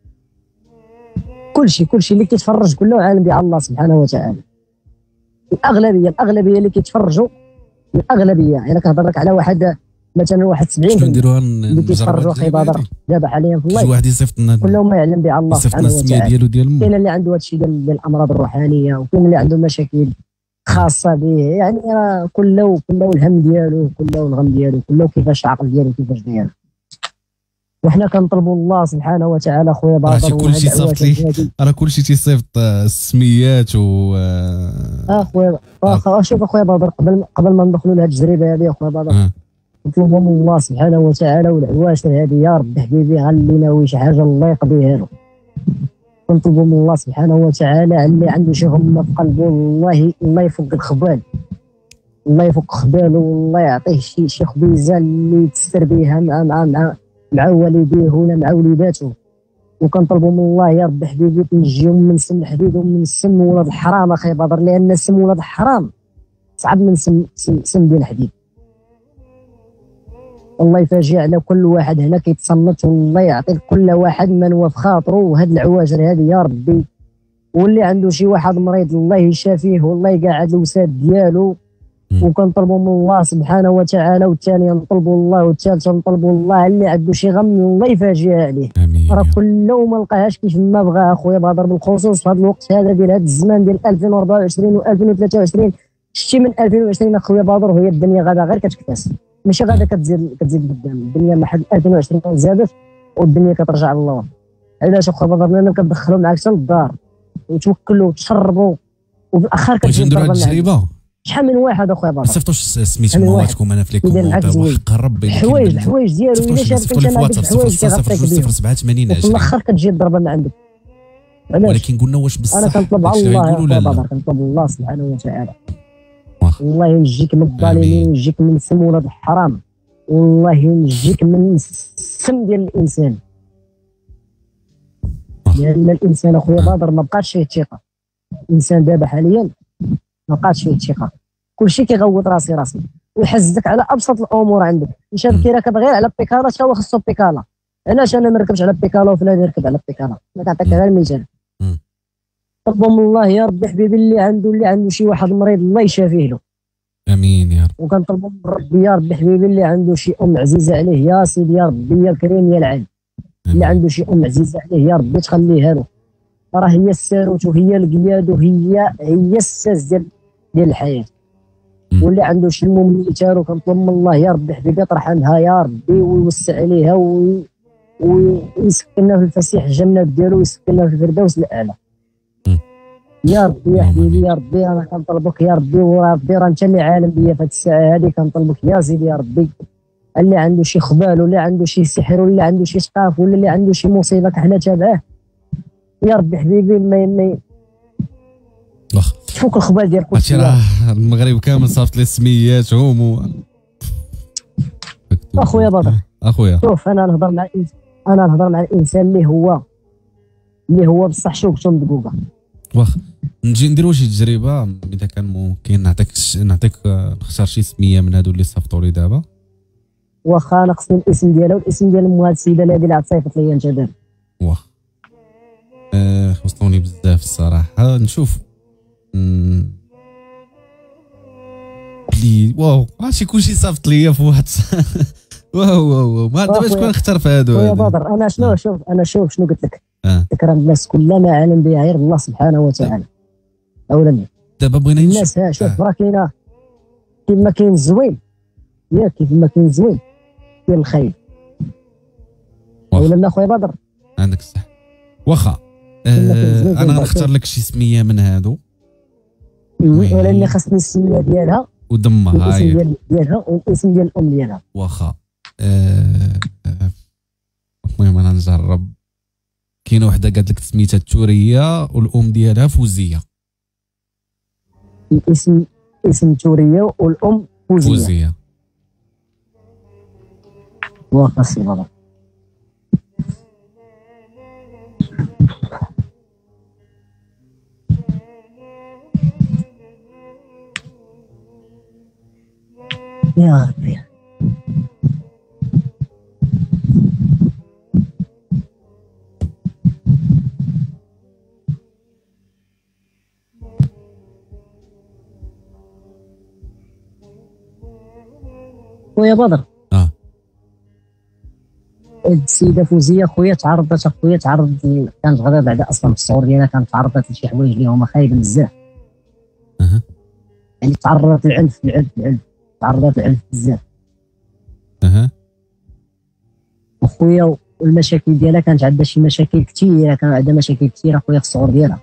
Speaker 1: كلشي اللي كيتفرج كله عالم به الله سبحانه وتعالى. الاغلبيه اللي كيتفرجوا، الاغلبيه يعني كنهضر لك على واحد مثلا واحد 70 اللي كيتفرجوا اخي بدر دابا حاليا في الله،
Speaker 2: واحد يصيفط لنا
Speaker 1: كلهم ما يعلم به الله سبحانه وتعالى.
Speaker 2: السميه ديالو ديال مو،
Speaker 1: كاين اللي عنده هذا الشيء ديال الامراض الروحانيه، وكاين اللي عنده مشاكل خاصه به، يعني راه كله الهم ديالو، كله الغم ديالو، كله كيفاش العقل ديالو كيفاش داير. وحنا كنطلبوا الله سبحانه وتعالى خويا باطل.
Speaker 2: راه كلشي صيفط لي، راه كلشي تيصيفط السميات و
Speaker 1: خويا شوف اخويا بدر، قبل ما ندخلوا لهاد التجربه هذه اخويا بدر، نطلبوا من الله سبحانه وتعالى والعواشر هذه يا رب حبيبي غلينا وي شي حاجه الله يقضيها له. نطلبوا من الله سبحانه وتعالى اللي عنده شي غمه في قلبه الله يفك الخبال، الله يفك خباله، والله يعطيه شي خبيزه اللي يتستر بها مع والديه ولا مع وليداته. وكنطلبوا من الله يا رب حبيبي تنجيهم من سم الحديد ومن سم ولاد الحرام اخي بدر، لان سم ولاد الحرام صعب من سم ديال الحديد. الله يفاجئ على كل واحد هنا كيتصنت، والله يعطي كل واحد من هو في خاطره. وهاد العواجر هذه يا ربي، واللي عنده شي واحد مريض الله يشافيه والله يقعد الوساد ديالو. وكنطلبوا من الله سبحانه وتعالى، والثانيه نطلبوا الله، والثالثه نطلبوا الله اللي عنده شي غم الله يفاجئ عليه. راه كله ما لقاهاش كيف ما بغا اخويا بدر، بالخصوص في هذا الوقت هذا ديال هذا الزمان ديال 2024 و 2023. شتي من 2020 اخويا بدر وهي الدنيا غادا غير كتكتاس، ماشي غادا كتزيد قدام. الدنيا ما حد 2020 زادت والدنيا كترجع للور. علاش اخويا بدر؟ لان كتدخلوا معاك حتى للدار وتوكلوا وتشربوا، وفي الاخر كتجي
Speaker 2: نديروا هذه التجربه.
Speaker 1: شحال من واحد اخويا باطل
Speaker 2: صيفطوش سميت مواتكم انا في لي كومونتير وحق ربي
Speaker 1: الحوايج ديالو الا شافك انت ما عندكش حوايج
Speaker 2: 087
Speaker 1: في الاخر كتجي الضربه من عندك.
Speaker 2: ولكن قلنا واش بصح
Speaker 1: انا كنطلب على الله كنطلب الله سبحانه وتعالى والله ينجيك من الظالمين وينجيك من سم ولاد الحرام، والله ينجيك من السم ديال الانسان. لان الانسان اخويا بدر ما بقاش فيه الثقه. الانسان دابا حاليا ما بقاش فيه الثقه، كلشي كيغوت راسي ويحزك على ابسط الامور عندك. مشى كيراكب غير على البيكالا، تا هو خصو البيكالا، علاش انا ما نركبش على البيكالا وفلان يركب على البيكالا؟ ما كنعطيك غير المثال. طلبوا من الله يا ربي حبيبي اللي عنده شي واحد مريض الله يشافيه له.
Speaker 2: امين يا رب.
Speaker 1: وكنطلبوا من ربي يا ربي حبيبي اللي عنده شي ام عزيزه عليه يا سيدي يا ربي يا الكريم يا العلي، اللي عنده شي ام عزيزه عليه يا ربي تخليها له، راه هي الساروت وهي القياد وهي الساس ديال الحياه. واللي عنده شي مميتات وكنطلب من الله يا ربي حبيبي يطرح عنها يا ربي ويوسع عليها ويسكننا في الفسيح الجنات ديالو ويسكننا في الفردوس الاعلى. يا ربي يا حبيبي يا ربي انا كنطلبك يا ربي، وربي راه انت اللي عالم بيا في هذه الساعه هذه، كنطلبك يا سيدي يا ربي اللي عنده شي خبال ولا عنده شي سحر ولا عنده شي سقاف ولا اللي عنده شي مصيبه كحنا تابعه يا ربي حبيبي ما تفوك الخبال ديال كل شيء.
Speaker 2: راه المغرب كامل صافط لي سميات هم
Speaker 1: اخويا بدر.
Speaker 2: اخويا
Speaker 1: شوف انا نهضر مع الانسان اللي هو بصح شوكته مدقوقه.
Speaker 2: واخا نجي نديرو شي تجربه اذا كان ممكن نعطيك نختار شي سميه من هادو اللي صيفطوا لي دابا.
Speaker 1: واخا انا خصني الاسم ديالها والاسم ديال ام هاد السيده اللي عاد صيفط لي انت دابا.
Speaker 2: واخا وصلوني بزاف الصراحه. نشوف بلي واو هادشي كلشي صيفط ليا في واحد واو ما دابا شكون نختار في هادو.
Speaker 1: يا بدر انا شوف شنو قلت لك. تكرم الناس كلها ما عالم بها غير الله سبحانه وتعالى. اولا
Speaker 2: دابا بغينا
Speaker 1: الناس شوف راه كاينه كيما كاين الزوين ياك كيما كاين الزوين كاين الخايب. اولا اخويا بدر
Speaker 2: عندك الصح. واخا انا غنختار لك شي سميه من هادو
Speaker 1: ولكن خاصني السميه ديالها
Speaker 2: ودمها
Speaker 1: الاسم ديالها والاسم ديال الام ديالها.
Speaker 2: واخا المهم انا نجرب. كاينه وحده قالت لك سميتها التوريه والام ديالها فوزيه.
Speaker 1: اسم توريه والام فوزيه. واخا سي بدر. يا ربي خويا بدر. السيده فوزيه خويا تعرضت كانت غدا بعدا اصلا في الصور ديالها كانت تعرضت لشي حوايج اللي هما خايبين بزاف. يعني تعرضت للعنف تعرضت للعنف بزاف. وخويا والمشاكل ديالها كانت عندها شي مشاكل كثيره، كان عندها مشاكل كثيره خويا في الصغر ديالها.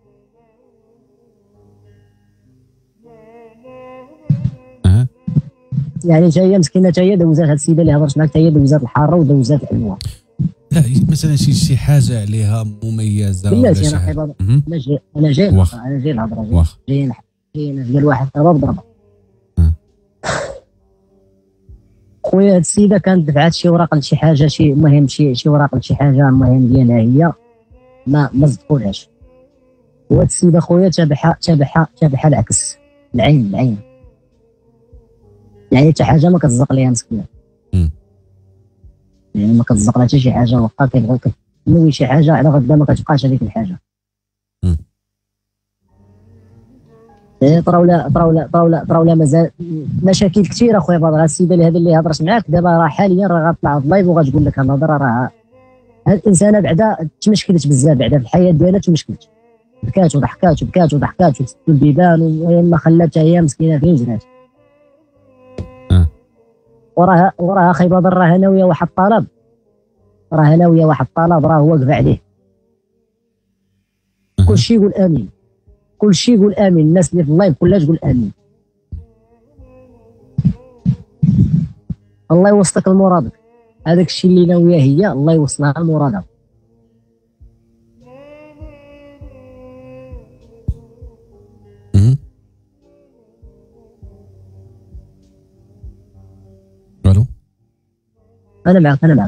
Speaker 1: يعني حتى هي مسكينه حتى هي دوزات هاد السيده اللي هضرت معاك حتى هي دوزات الحاره ودوزات الحلوه.
Speaker 2: لا مثلا شي حاجه عليها مميزه ولا شي حاجه.
Speaker 1: انا جاي الهضره جاي ديال واحد ضرب ضربه. خويا هاد السيده كانت دفعات شي وراق لشي حاجه شي وراق لشي حاجه المهم ديالها هي ما صدقولهاش. وهاد السيده خويا تابعها العكس العين يعني حتى حاجه ما كتزق ليها مسكينه. يعني ما كتزق لها حتى شي حاجه وقع كيبغيو كنوي شي حاجه على غدا ما كتبقاش هذيك الحاجه. طراولا مازال مشاكل كثيره اخويا بدر. السيده اللي هضرت معاك دابا راه حاليا راه غطلع في اللايف وغتقول لك الهضره راه هاد الانسانه بعدا تمشكلت بزاف بعدا في الحياه ديالها تمشكلت، بكات وضحكات وسدوا البيبان وما خلات هي مسكينه فين جرات. وراها اخي بدر راه ناويه واحد الطلب راه هو واقف عليه. كلشي يقول امين الناس اللي في اللايف كلها تقول امين. الله يوصلك لمرادك، هذاك الشيء اللي ناويه هي الله يوصلها لمرادها.
Speaker 2: الو
Speaker 1: انا معك.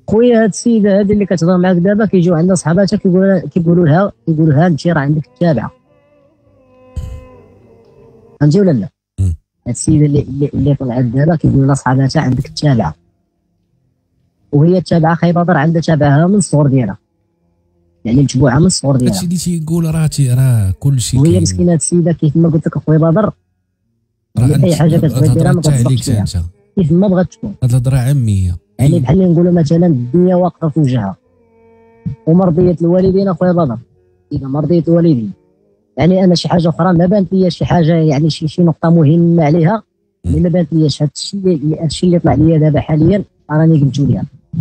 Speaker 1: خويا هاد السيده هذه اللي كتهضر معاك دابا كيجيو عندها صحاباتها كيقولوا لها انت راه عندك التابعه، فهمتي ولا لا؟ هاد السيده اللي طلعت دابا كيقولوا لها صحاباتها عندك التابعه، وهي التابعه خاي بدر عندها تابعها من الصغر ديالها، يعني متبوعه من الصغر ديالها.
Speaker 2: هادشي اللي تيقول راه كلشي
Speaker 1: وهي مسكينه هاد السيده كيف ما قلت لك اخويا بدر، اي حاجه كتبغي ديرها ما كتصدقش فيها كيف ما بغات تكون.
Speaker 2: هاد الهضره عاميه،
Speaker 1: يعني بحال اللي نقولوا مثلا الدنيا واقفه في وجهها ومرضيه الوالدين اخويا بدر، اذا مرضيه الوالدين يعني انا شي حاجه اخرى ما بانت لي شي حاجه، يعني شي نقطه مهمه عليها اللي ما بانت ليش. هادشي اللي طلع لي دابا حاليا راني قلتو ليها.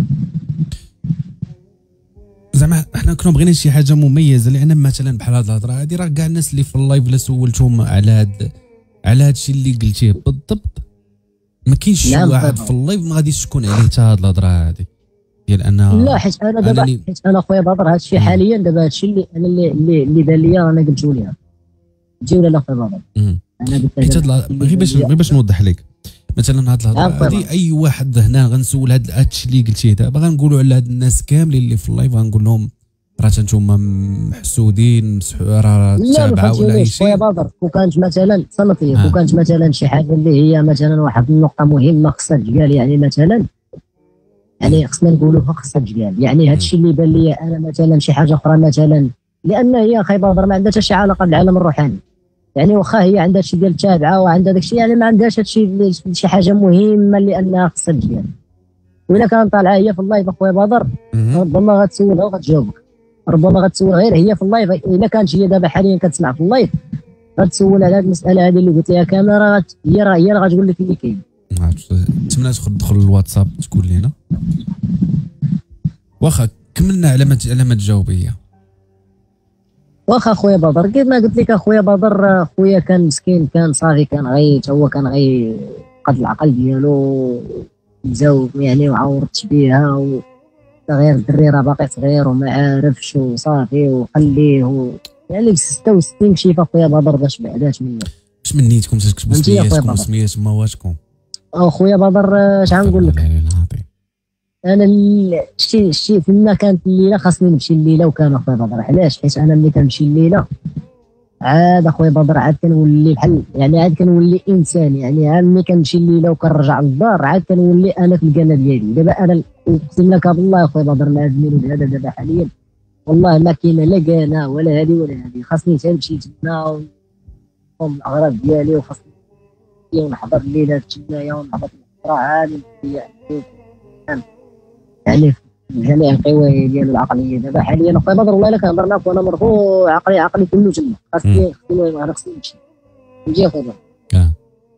Speaker 2: زعما حنا كنا بغينا شي حاجه مميزه، لان مثلا بحال هاد الهضره هادي راه كاع الناس اللي في اللايف اللي سولتهم على هادشي اللي قلتيه بالضبط ما كاينش شي واحد في اللايف ما غاديش تكون عليه حتى هاد الهضره هادي ديال انا.
Speaker 1: لا حيت انا دابا حيت انا خويا بدر هادشي حاليا دابا هادشي اللي انا اللي بان ليا رانا قلتو ليها. تجي ولا لا خويا بدر؟
Speaker 2: انا قلت غير باش نوضح لك مثلا هاد الهضره هادي اي واحد هنا غنسول هادشي اللي قلتيه دابا غنقولوا على هاد الناس كاملين اللي في اللايف غنقول لهم راه نتوما محسودين راه تابعه ولا اي شيء.
Speaker 1: خويا بدر وكانت مثلا صنفيه وكانت مثلا شي حاجه اللي هي مثلا واحد النقطه مهمه خصها تقال، يعني مثلا يعني خصنا نقولوها خصها تقال، يعني هادشي اللي بان لي انا مثلا شي حاجه اخرى مثلا، لان هي خاي بدر ما عندهاش حتى شي علاقه بالعالم الروحاني، يعني واخا هي عندها شي ديال التابعه وعندها داكشي يعني ما عندهاش هادشي شي حاجه مهمه لانها خصها تقال. وإلا كان طالعه هي في اللايف اخويا بدر ربما غتسولها وغتجاوبك، ربما غتسول غير هي في اللايف. الا كانت هي دابا حاليا كتسمع في اللايف غتسول على هذه المساله هذه اللي قلت لها كاميرا، هي اللي غتقول لك اللي كاين.
Speaker 2: نتمنى تدخل الواتساب تقول لنا واخا كملنا على ما تجاوب هي.
Speaker 1: واخا خويا بدر كيف ما قلت لك اخويا بدر، خويا كان مسكين كان صافي كان غير هو كان غير قد العقل ديالو مزوج يعني وعورت بيها غير الدري راه باقي صغير وما عارفش وصافي وخليه يعني في 66 شي اخويا بدر باش بعدات منه.
Speaker 2: اش من نيتكم تكتبوا سمياتكم وسميات مواتكم؟
Speaker 1: اخويا بدر اش غنقول لك انا شتي فيما كانت الليله خاصني نمشي الليله وكان اخويا بدر. علاش؟ حيت انا ملي كنمشي الليله عاد اخويا بدر عاد كنولي بحال يعني عاد كنولي انسان، يعني عاد ملي كنمشي الليله وكنرجع للدار عاد كنولي انا في القناه ديالي. دابا انا اقسم لك بالله اخويا بدر مع الزميل هذا دابا حاليا والله ما كاينه لا قناه ولا هذه ولا هذه، خاصني تنمشي تما ونقوم الاغراض ديالي وخاصني ونحضر الليلات تمايا ونحضر الصراحه عاد يعني جميع القوى ديال العقليه. دابا حاليا اخويا بدر والله الا كنهضر معاك وانا مرفوع عقلي كله تما، خاصني نمشي نجي اخويا بدر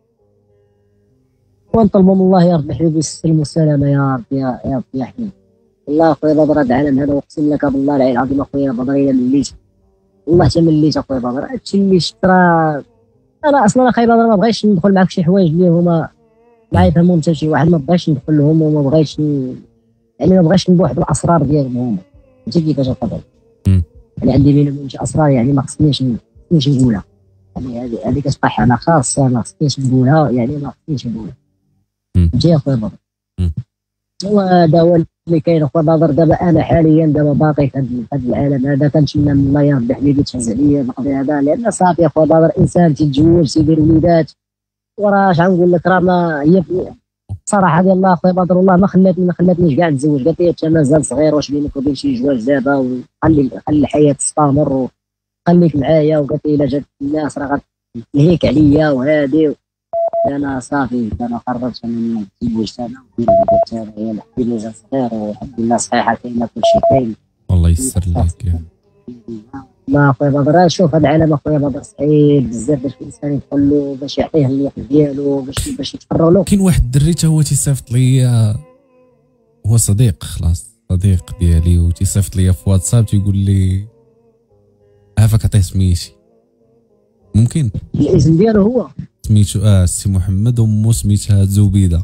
Speaker 1: ونطلبوا من الله يا رب يحفظ السلم والسلامه يا رب يا رب يا حبيبي. والله اخويا بدر هذا العالم هذا اقسم لك بالله العلي العظيم اخويا بدر الا مليت والله حتى مليت اخويا بدر. هادشي اللي شفت راه انا اصلا اخويا بدر ما بغيتش ندخل معاك شي حوايج اللي هما ما يفهمهم حتى شي واحد، ما بغيتش ندخل لهم وما بغيتش يعني ما بغيتش نبوح بالاسرار ديالهم هما، فهمتي كيفاش القضيه. يعني عندي بينهم شي اسرار يعني ما خصنيش نقولها، يعني هذه كتبقى حاله خاصه ما خصنيش نقولها، يعني ما خصنيش نقولها فهمتي اخويا بدر. وهذا هو اللي كاين اخويا بدر. دابا انا حاليا دابا باقي في هذا العالم هذا كنتمنى من الله يا ربي حبيبي تحز عليا القضيه هذا، لان صافي اخويا بدر انسان تيتزوج تيدير وليدات وراه اش غنقول لك راه ما هي صراحه ديال الله اخويا بدر والله ما خلاتنيش كاع نتزوج. قالت لي انت مازال صغير واش بينك وبين شي جواج دابا وخلي الحياه تستمر وخليك معايا، وقالت لي الا جات الناس راه غتلهيك عليا وهادي. انا صافي انا قررت انني نتزوج انا وندير وليدات انا، هي الحمد لله صغير والحمد لله صحيحه كاينه كلشي كاين
Speaker 2: والله يسر لك.
Speaker 1: لا اخويا بدر شوف هذا العالم اخويا بدر صعيب بزاف باش الانسان يدخل له باش يعطيه الوقت ديالو باش يتفرغ له.
Speaker 2: كاين واحد الدري تا هو تيصيفط لي، هو صديق خلاص صديق ديالي وتيصيفط لي في واتساب تيقول لي عافاك عطيه سميتي ممكن
Speaker 1: الاسم ديالو هو
Speaker 2: سميتو سي محمد وامو سميتها زبيده.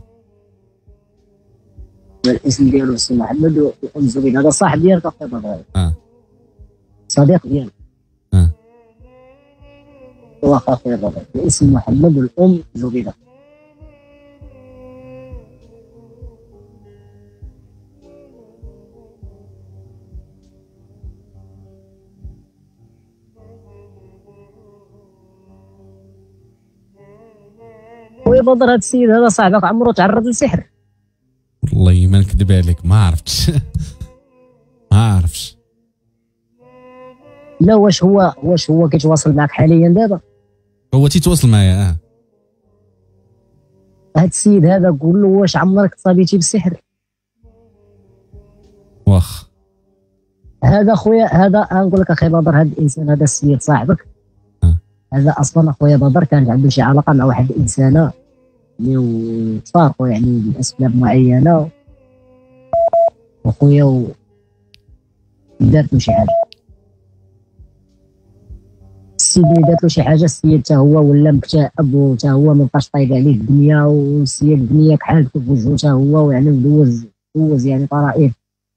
Speaker 1: الاسم ديالو سي محمد وام زبيده. هذا صاحب ديالك اخويا بدر؟ صديق ديالك واخا اخويا بدر الاسم محمد والام زبيده. خويا بدر هذا السيد هذا صاحبك عمره تعرض للسحر؟
Speaker 2: والله ما نكذب عليك ما عرفتش ما عرفتش.
Speaker 1: لا واش هو كيتواصل معك حاليا دابا؟
Speaker 2: هو تيتواصل معايا
Speaker 1: هاد السيد هذا قول له واش عمرك تصابيتي بالسحر؟
Speaker 2: واخ
Speaker 1: هذا خويا هذا نقول لك اخي بدر، هذا الانسان هذا السيد صاحبك هذا اصلا اخويا بدر كانت عنده شي علاقه مع واحد الانسانه اللي تفارقوا يعني لاسباب معينه، وخويا دارت له شي حاجه. السيد اللي دارت له شي حاجه السيد حتى هو ولا مكتئب وحتى هو مابقاش طايب عليه الدنيا، والسيد الدنيا كحالته في وجهه حتى هو، يعني دوز يعني طرائف.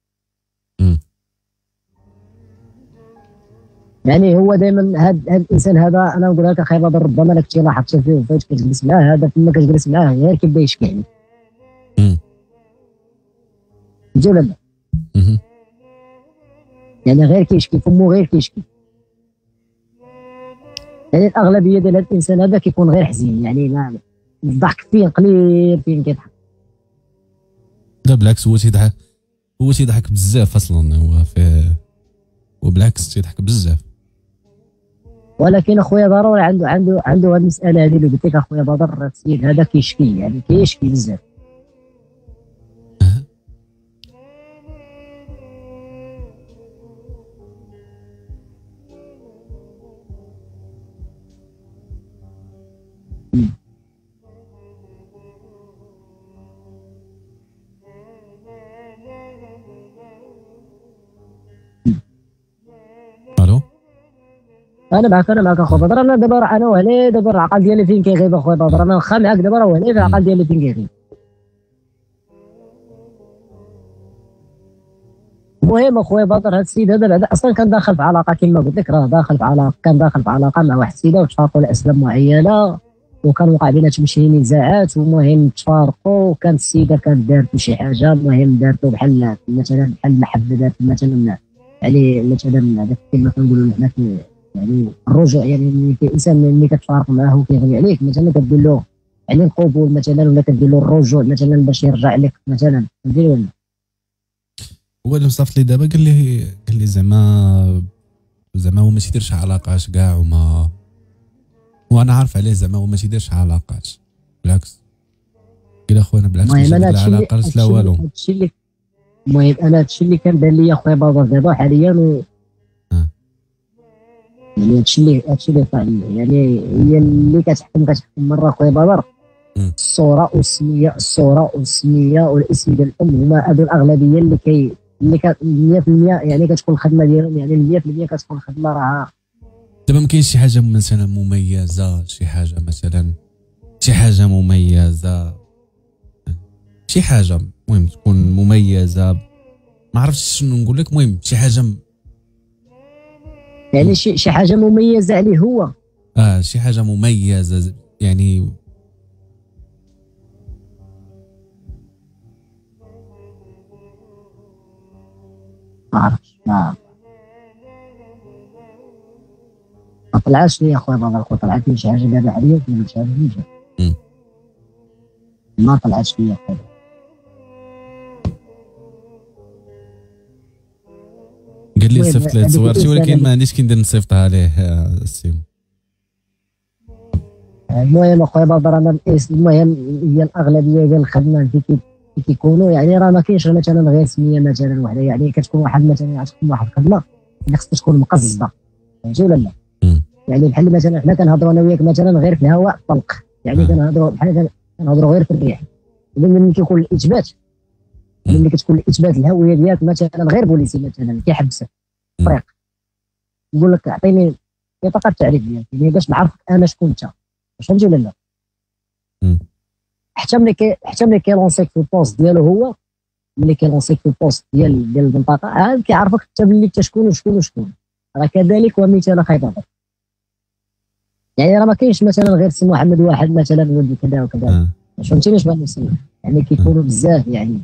Speaker 1: يعني هو دائما هذا الانسان هذا انا نقول لك اخي بدر ربما لك شي لاحظت فيه وفايت كتجلس معاه، هذا فما كتجلس معاه غير كيبدا يشكي عليك. فهمتي ولا لا؟ يعني غير كيشكي فمو غير كيشكي. يعني الاغلبيه ديال هذا الانسان هذا كيكون غير حزين، يعني ما الضحك فين قليل فين كيضحك.
Speaker 2: لا بالعكس هو تيضحك بزاف اصلا، هو وبالعكس تيضحك بزاف.
Speaker 1: ولكن اخويا ضروري عنده هذه المساله هذه اللي قلت لك اخويا بدر، السيد هذا كيشكي يعني كيشكي بزاف.
Speaker 2: الو
Speaker 1: انا معك اخويا بدر. انا دابا انا وهلي دابا العقل ديالي فين كيغيب اخويا بدر، انا واخا معاك دابا راه وهلي العقل ديالي فين كيغيب. المهم اخويا بدر هذا السيد هذا بعدا اصلا كان داخل في علاقه كما قلت لك، راه كان داخل في علاقه مع واحد السيده وتفارقوا لاسباب معينه، وكان وقع بيناتهم شي نزاعات، ومهم تفارقوا، وكانت السيده كانت دارت شي حاجه، المهم دارت بحال مثلا بحال المحبه، دارت مثلا يعني مثلا هذاك كما كنقولوا حنا يعني الرجوع، يعني ملي الانسان ملي كتفارق معاه وكيغني عليك مثلا كدير له يعني القبول مثلا، ولا كدير له الرجوع مثلا باش يرجع لك مثلا، فهمتي ولا؟
Speaker 2: هو اللي مصيفط لي دابا قال لي زعما هو ما تيديرش علاقات كاع، وانا عارف عليه زعما هو ما تيديرش علاقات، بالعكس قال اخويا بالعكس ما العلاقات لا والو.
Speaker 1: المهم انا هادشي اللي كان بان لي اخويا بدر دابا حاليا يعني هادشي اللي طالع يعني هي اللي كتحكم مره اخويا بدر. الصوره والسميه والاسم ديال الام هما هادو الاغلبيه اللي 100% يعني كتكون الخدمه ديالهم، يعني 100% كتكون الخدمه راه.
Speaker 2: دابا ما كاينش شي حاجه مثلا مميزه، شي حاجه مميزه، شي حاجه المهم تكون مميزه، ما عرفتش شنو نقول لك، المهم شي حاجه
Speaker 1: يعني شي حاجه مميزه عليه هو.
Speaker 2: شي حاجه مميزه يعني
Speaker 1: ما عرفتش ما طلعش لي اخويا بدر، طلعت لي شي حاجه دابا حاليا فين شي حاجه ما طلعتش لي اخويا.
Speaker 2: قال لي صيفط لي صورتي ولكن ما عنديش كي ندير نصيفطها عليه السيمو.
Speaker 1: المهم اخويا بدر انا المهم هي الاغلبيه ديال الخدمه اللي كيكونوا يعني راه ما كاينش مثلا غير سميه مثلا وحده، يعني كتكون واحد مثلا تكون واحد الخدمه اللي خصها تكون مقززه، فهمتي ولا لا؟ يعني بحال مثلا حنا كنهضروا انا وياك مثلا غير في الهواء الطلق، يعني كنهضروا بحال كنهضروا غير في الريح. ملي كيكون الاثبات، ملي كتكون الاثبات الهويه ديالك مثلا غير بوليسي مثلا كيحبسك الطريق يقول لك اعطيني بطاقه التعريف ديالك، يعني باش نعرفك انا شكون انت، فهمتي ولا لا؟ حتى ملي كيلونسيك في البوست ديالو هو، ملي كيلونسيك في البوست ديال البطاقه عاد كيعرفك حتى باللي انت شكون وشكون. راه كذلك ومثال اخي بدر، يعني راه ما كاينش مثلا غير سي محمد واحد مثلا ولد كذا وكذا، فهمتيني اش بغيت نوصل؟ يعني كيكونوا بزاف، يعني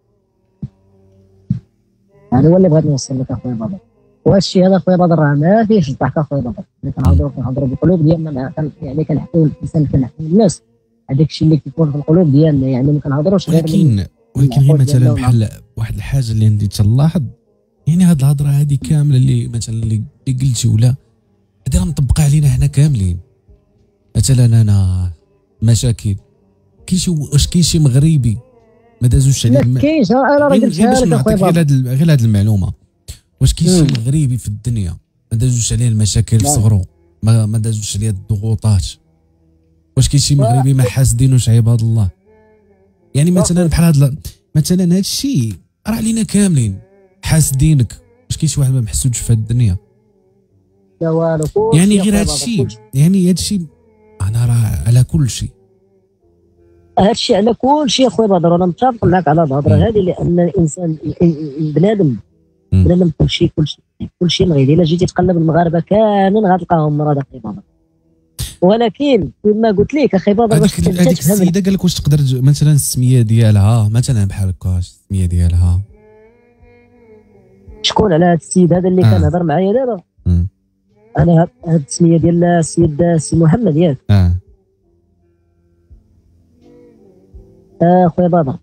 Speaker 1: هذا هو اللي بغيت نوصل لك اخويا بدر. وهذا الشيء هذا اخويا بدر راه ما فيهش الضحك اخويا بدر، ملي كنهضروا بالقلوب ديالنا يعني كنحكيو الانسان، كنحكيو الناس هذاك الشيء اللي كيكون في القلوب ديالنا، يعني ما كنهضروش غير
Speaker 2: ولكن غير مثلا بحال واحد الحاجه اللي عندي تلاحظ، يعني هاد الهضره هذه كامله اللي مثلا اللي قلتي ولا هذه راه مطبقه علينا حنا كاملين. مثلا انا مشاكل واش كاين شي مغربي ما دازوش عليه؟
Speaker 1: ما كاينش. انا راه قلتها لك اخويا بابا،
Speaker 2: غير هاد المعلومه، واش كاين شي مغربي في الدنيا ما دازوش عليه المشاكل في صغرو، ما دازوش عليه الضغوطات؟ واش كاين شي مغربي ما حاسدينوش عباد الله؟ يعني مثلا بحال هاد مثلا هاد الشيء راه علينا كاملين حاسدينك. واش كاين شي واحد ما محسودش في هاد الدنيا؟
Speaker 1: لا والو.
Speaker 2: يعني غير هاد الشيء، يعني هاد الشيء انا راه على كل شيء،
Speaker 1: هاد الشيء على كل شيء اخويا بدر. انا متفق معك على الهضره هذه، لان الانسان البنادم كل شيء مغير. الا جيتي تقلب المغاربه كاملين غتلقاهم مرضى اخي بدر، ولكن كما قلت لك اخي بدر باش
Speaker 2: تفهم. هذيك السيده قال لك واش تقدر مثلا السميه ديالها مثلا بحال هكا، السميه ديالها
Speaker 1: شكون؟ على هذا السيد هذا اللي كان هضر معايا دابا؟ انا هاد السميه ديال السيد سي محمد ياك؟ خويا بابا.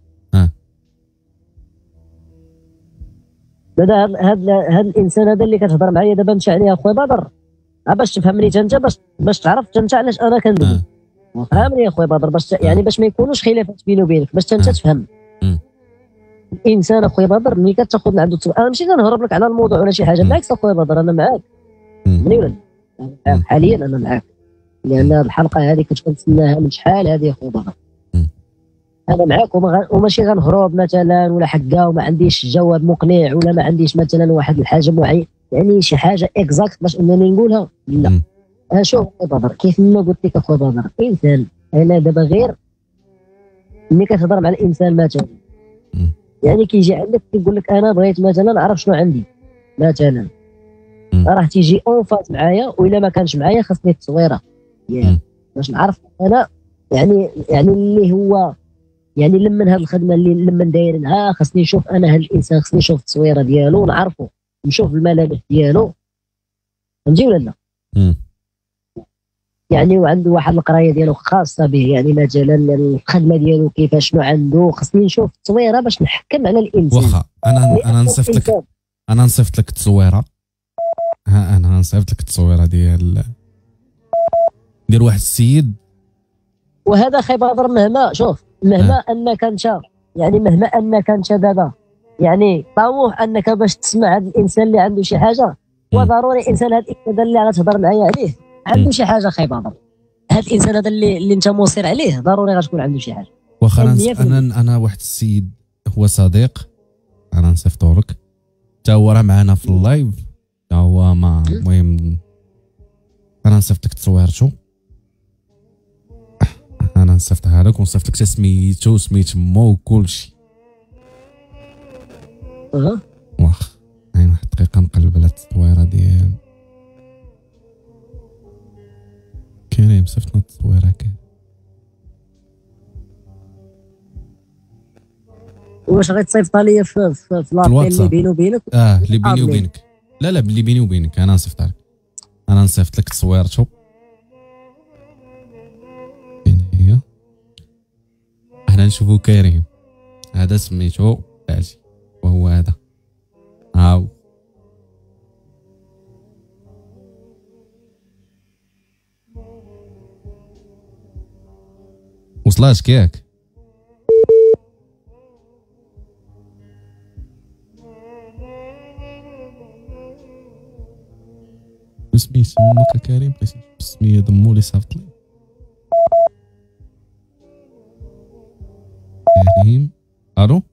Speaker 1: دابا هاد الانسان هذا اللي كتهضر معايا دابا مشى عليه اخويا بدر، باش تفهمني انت، باش تعرف انت علاش انا كندوي. فهمني اخويا بدر، باش يعني باش ما يكونوش خلافات بيني وبينك، باش انت تفهم. الانسان اخويا بدر ملي كتاخذ من عنده انا ماشي كنهرب لك على الموضوع ولا شي حاجه، بالعكس اخويا بدر انا معاك. فهمني ولا لا؟ حاليا انا معاك، لان هذه الحلقه هذه كنت كنتسناها من شحال هذه اخويا بدر. انا معاك وماشي غنهرب مثلا ولا حكا وما عنديش جواب مقنع ولا ما عنديش مثلا واحد الحاجه معينه، يعني شي حاجه اكزاكت باش انني نقولها. لا شوف اخويا بدر، كيف ما قلت لك اخويا بدر، انسان انا دابا غير ملي كتهضر مع الانسان مثلا، يعني كيجي عندك كيقول لك انا بغيت مثلا نعرف شنو عندي مثلا، راه تيجي اونفاس معايا، والا ما كانش معايا خاصني التصويره باش نعرف انا يعني اللي هو يعني لما هاد الخدمه اللي لما دايرينها خاصني نشوف انا هاد الانسان، خاصني نشوف التصويره ديالو ونعرفه، نشوف الملامح ديالو. فهمتي ولا لا؟ يعني وعنده واحد القرايه ديالو خاصه به، يعني مثلا الخدمه ديالو كيفاش شنو عنده، خاصني نشوف التصويره باش نحكم على الانسان.
Speaker 2: واخا انا نصيفط لك التصويره، انا نصيفط لك التصويره ديال واحد السيد.
Speaker 1: وهذا اخي بدر مهما انك انت يعني مهما انك انت دابا يعني طموح انك باش تسمع هذا الانسان اللي عنده شي حاجه، وضروري انسان هذا الانسان اللي غتهضر معايا عليه عنده شي حاجه اخي بدر. هذا الانسان هذا اللي انت مصر عليه ضروري غتكون عنده شي حاجه.
Speaker 2: واخا انا واحد السيد هو صديق، انا نصيفطو لك حتى هو راه معنا في اللايف، حتى هو ما المهم انا نصيفط لك تصويرتو، انا نصيفطها لك ونصيفط لك سميتو سميت مو وكلشي. واخا يعني واحد الدقيقه نقلب على التصويره ديال كريم، صيفطنا التصويره كاين.
Speaker 1: واش غتصيفطها لي في لابيل اللي بيني وبينك؟
Speaker 2: اللي بيني وبينك. لا اللي بيني وبينك انا نصيفطها لك، انا نصيفط لك تصويرتو. فين هي؟ احنا نشوفو كريم هذا سميتو فاتي وهو هذا هاو. وصلاتك ياك؟ سميت امك كريم، بغيتي السميه دمو اللي صافط لي كريم. الو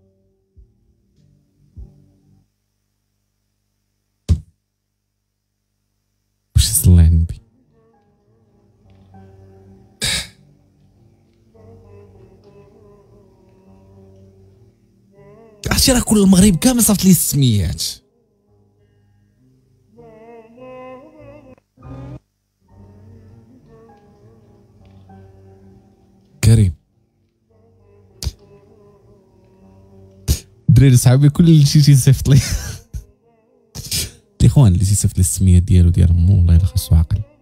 Speaker 2: واش صلي على النبي؟ عرفتي راه كل المغرب كامل صافط لي السميات. كريم دراري صحابي كل شيء تيصيفط لي الاخوان اللي تيصيفط لي السميه ديالو ديال مو والله الا خاصو عقل.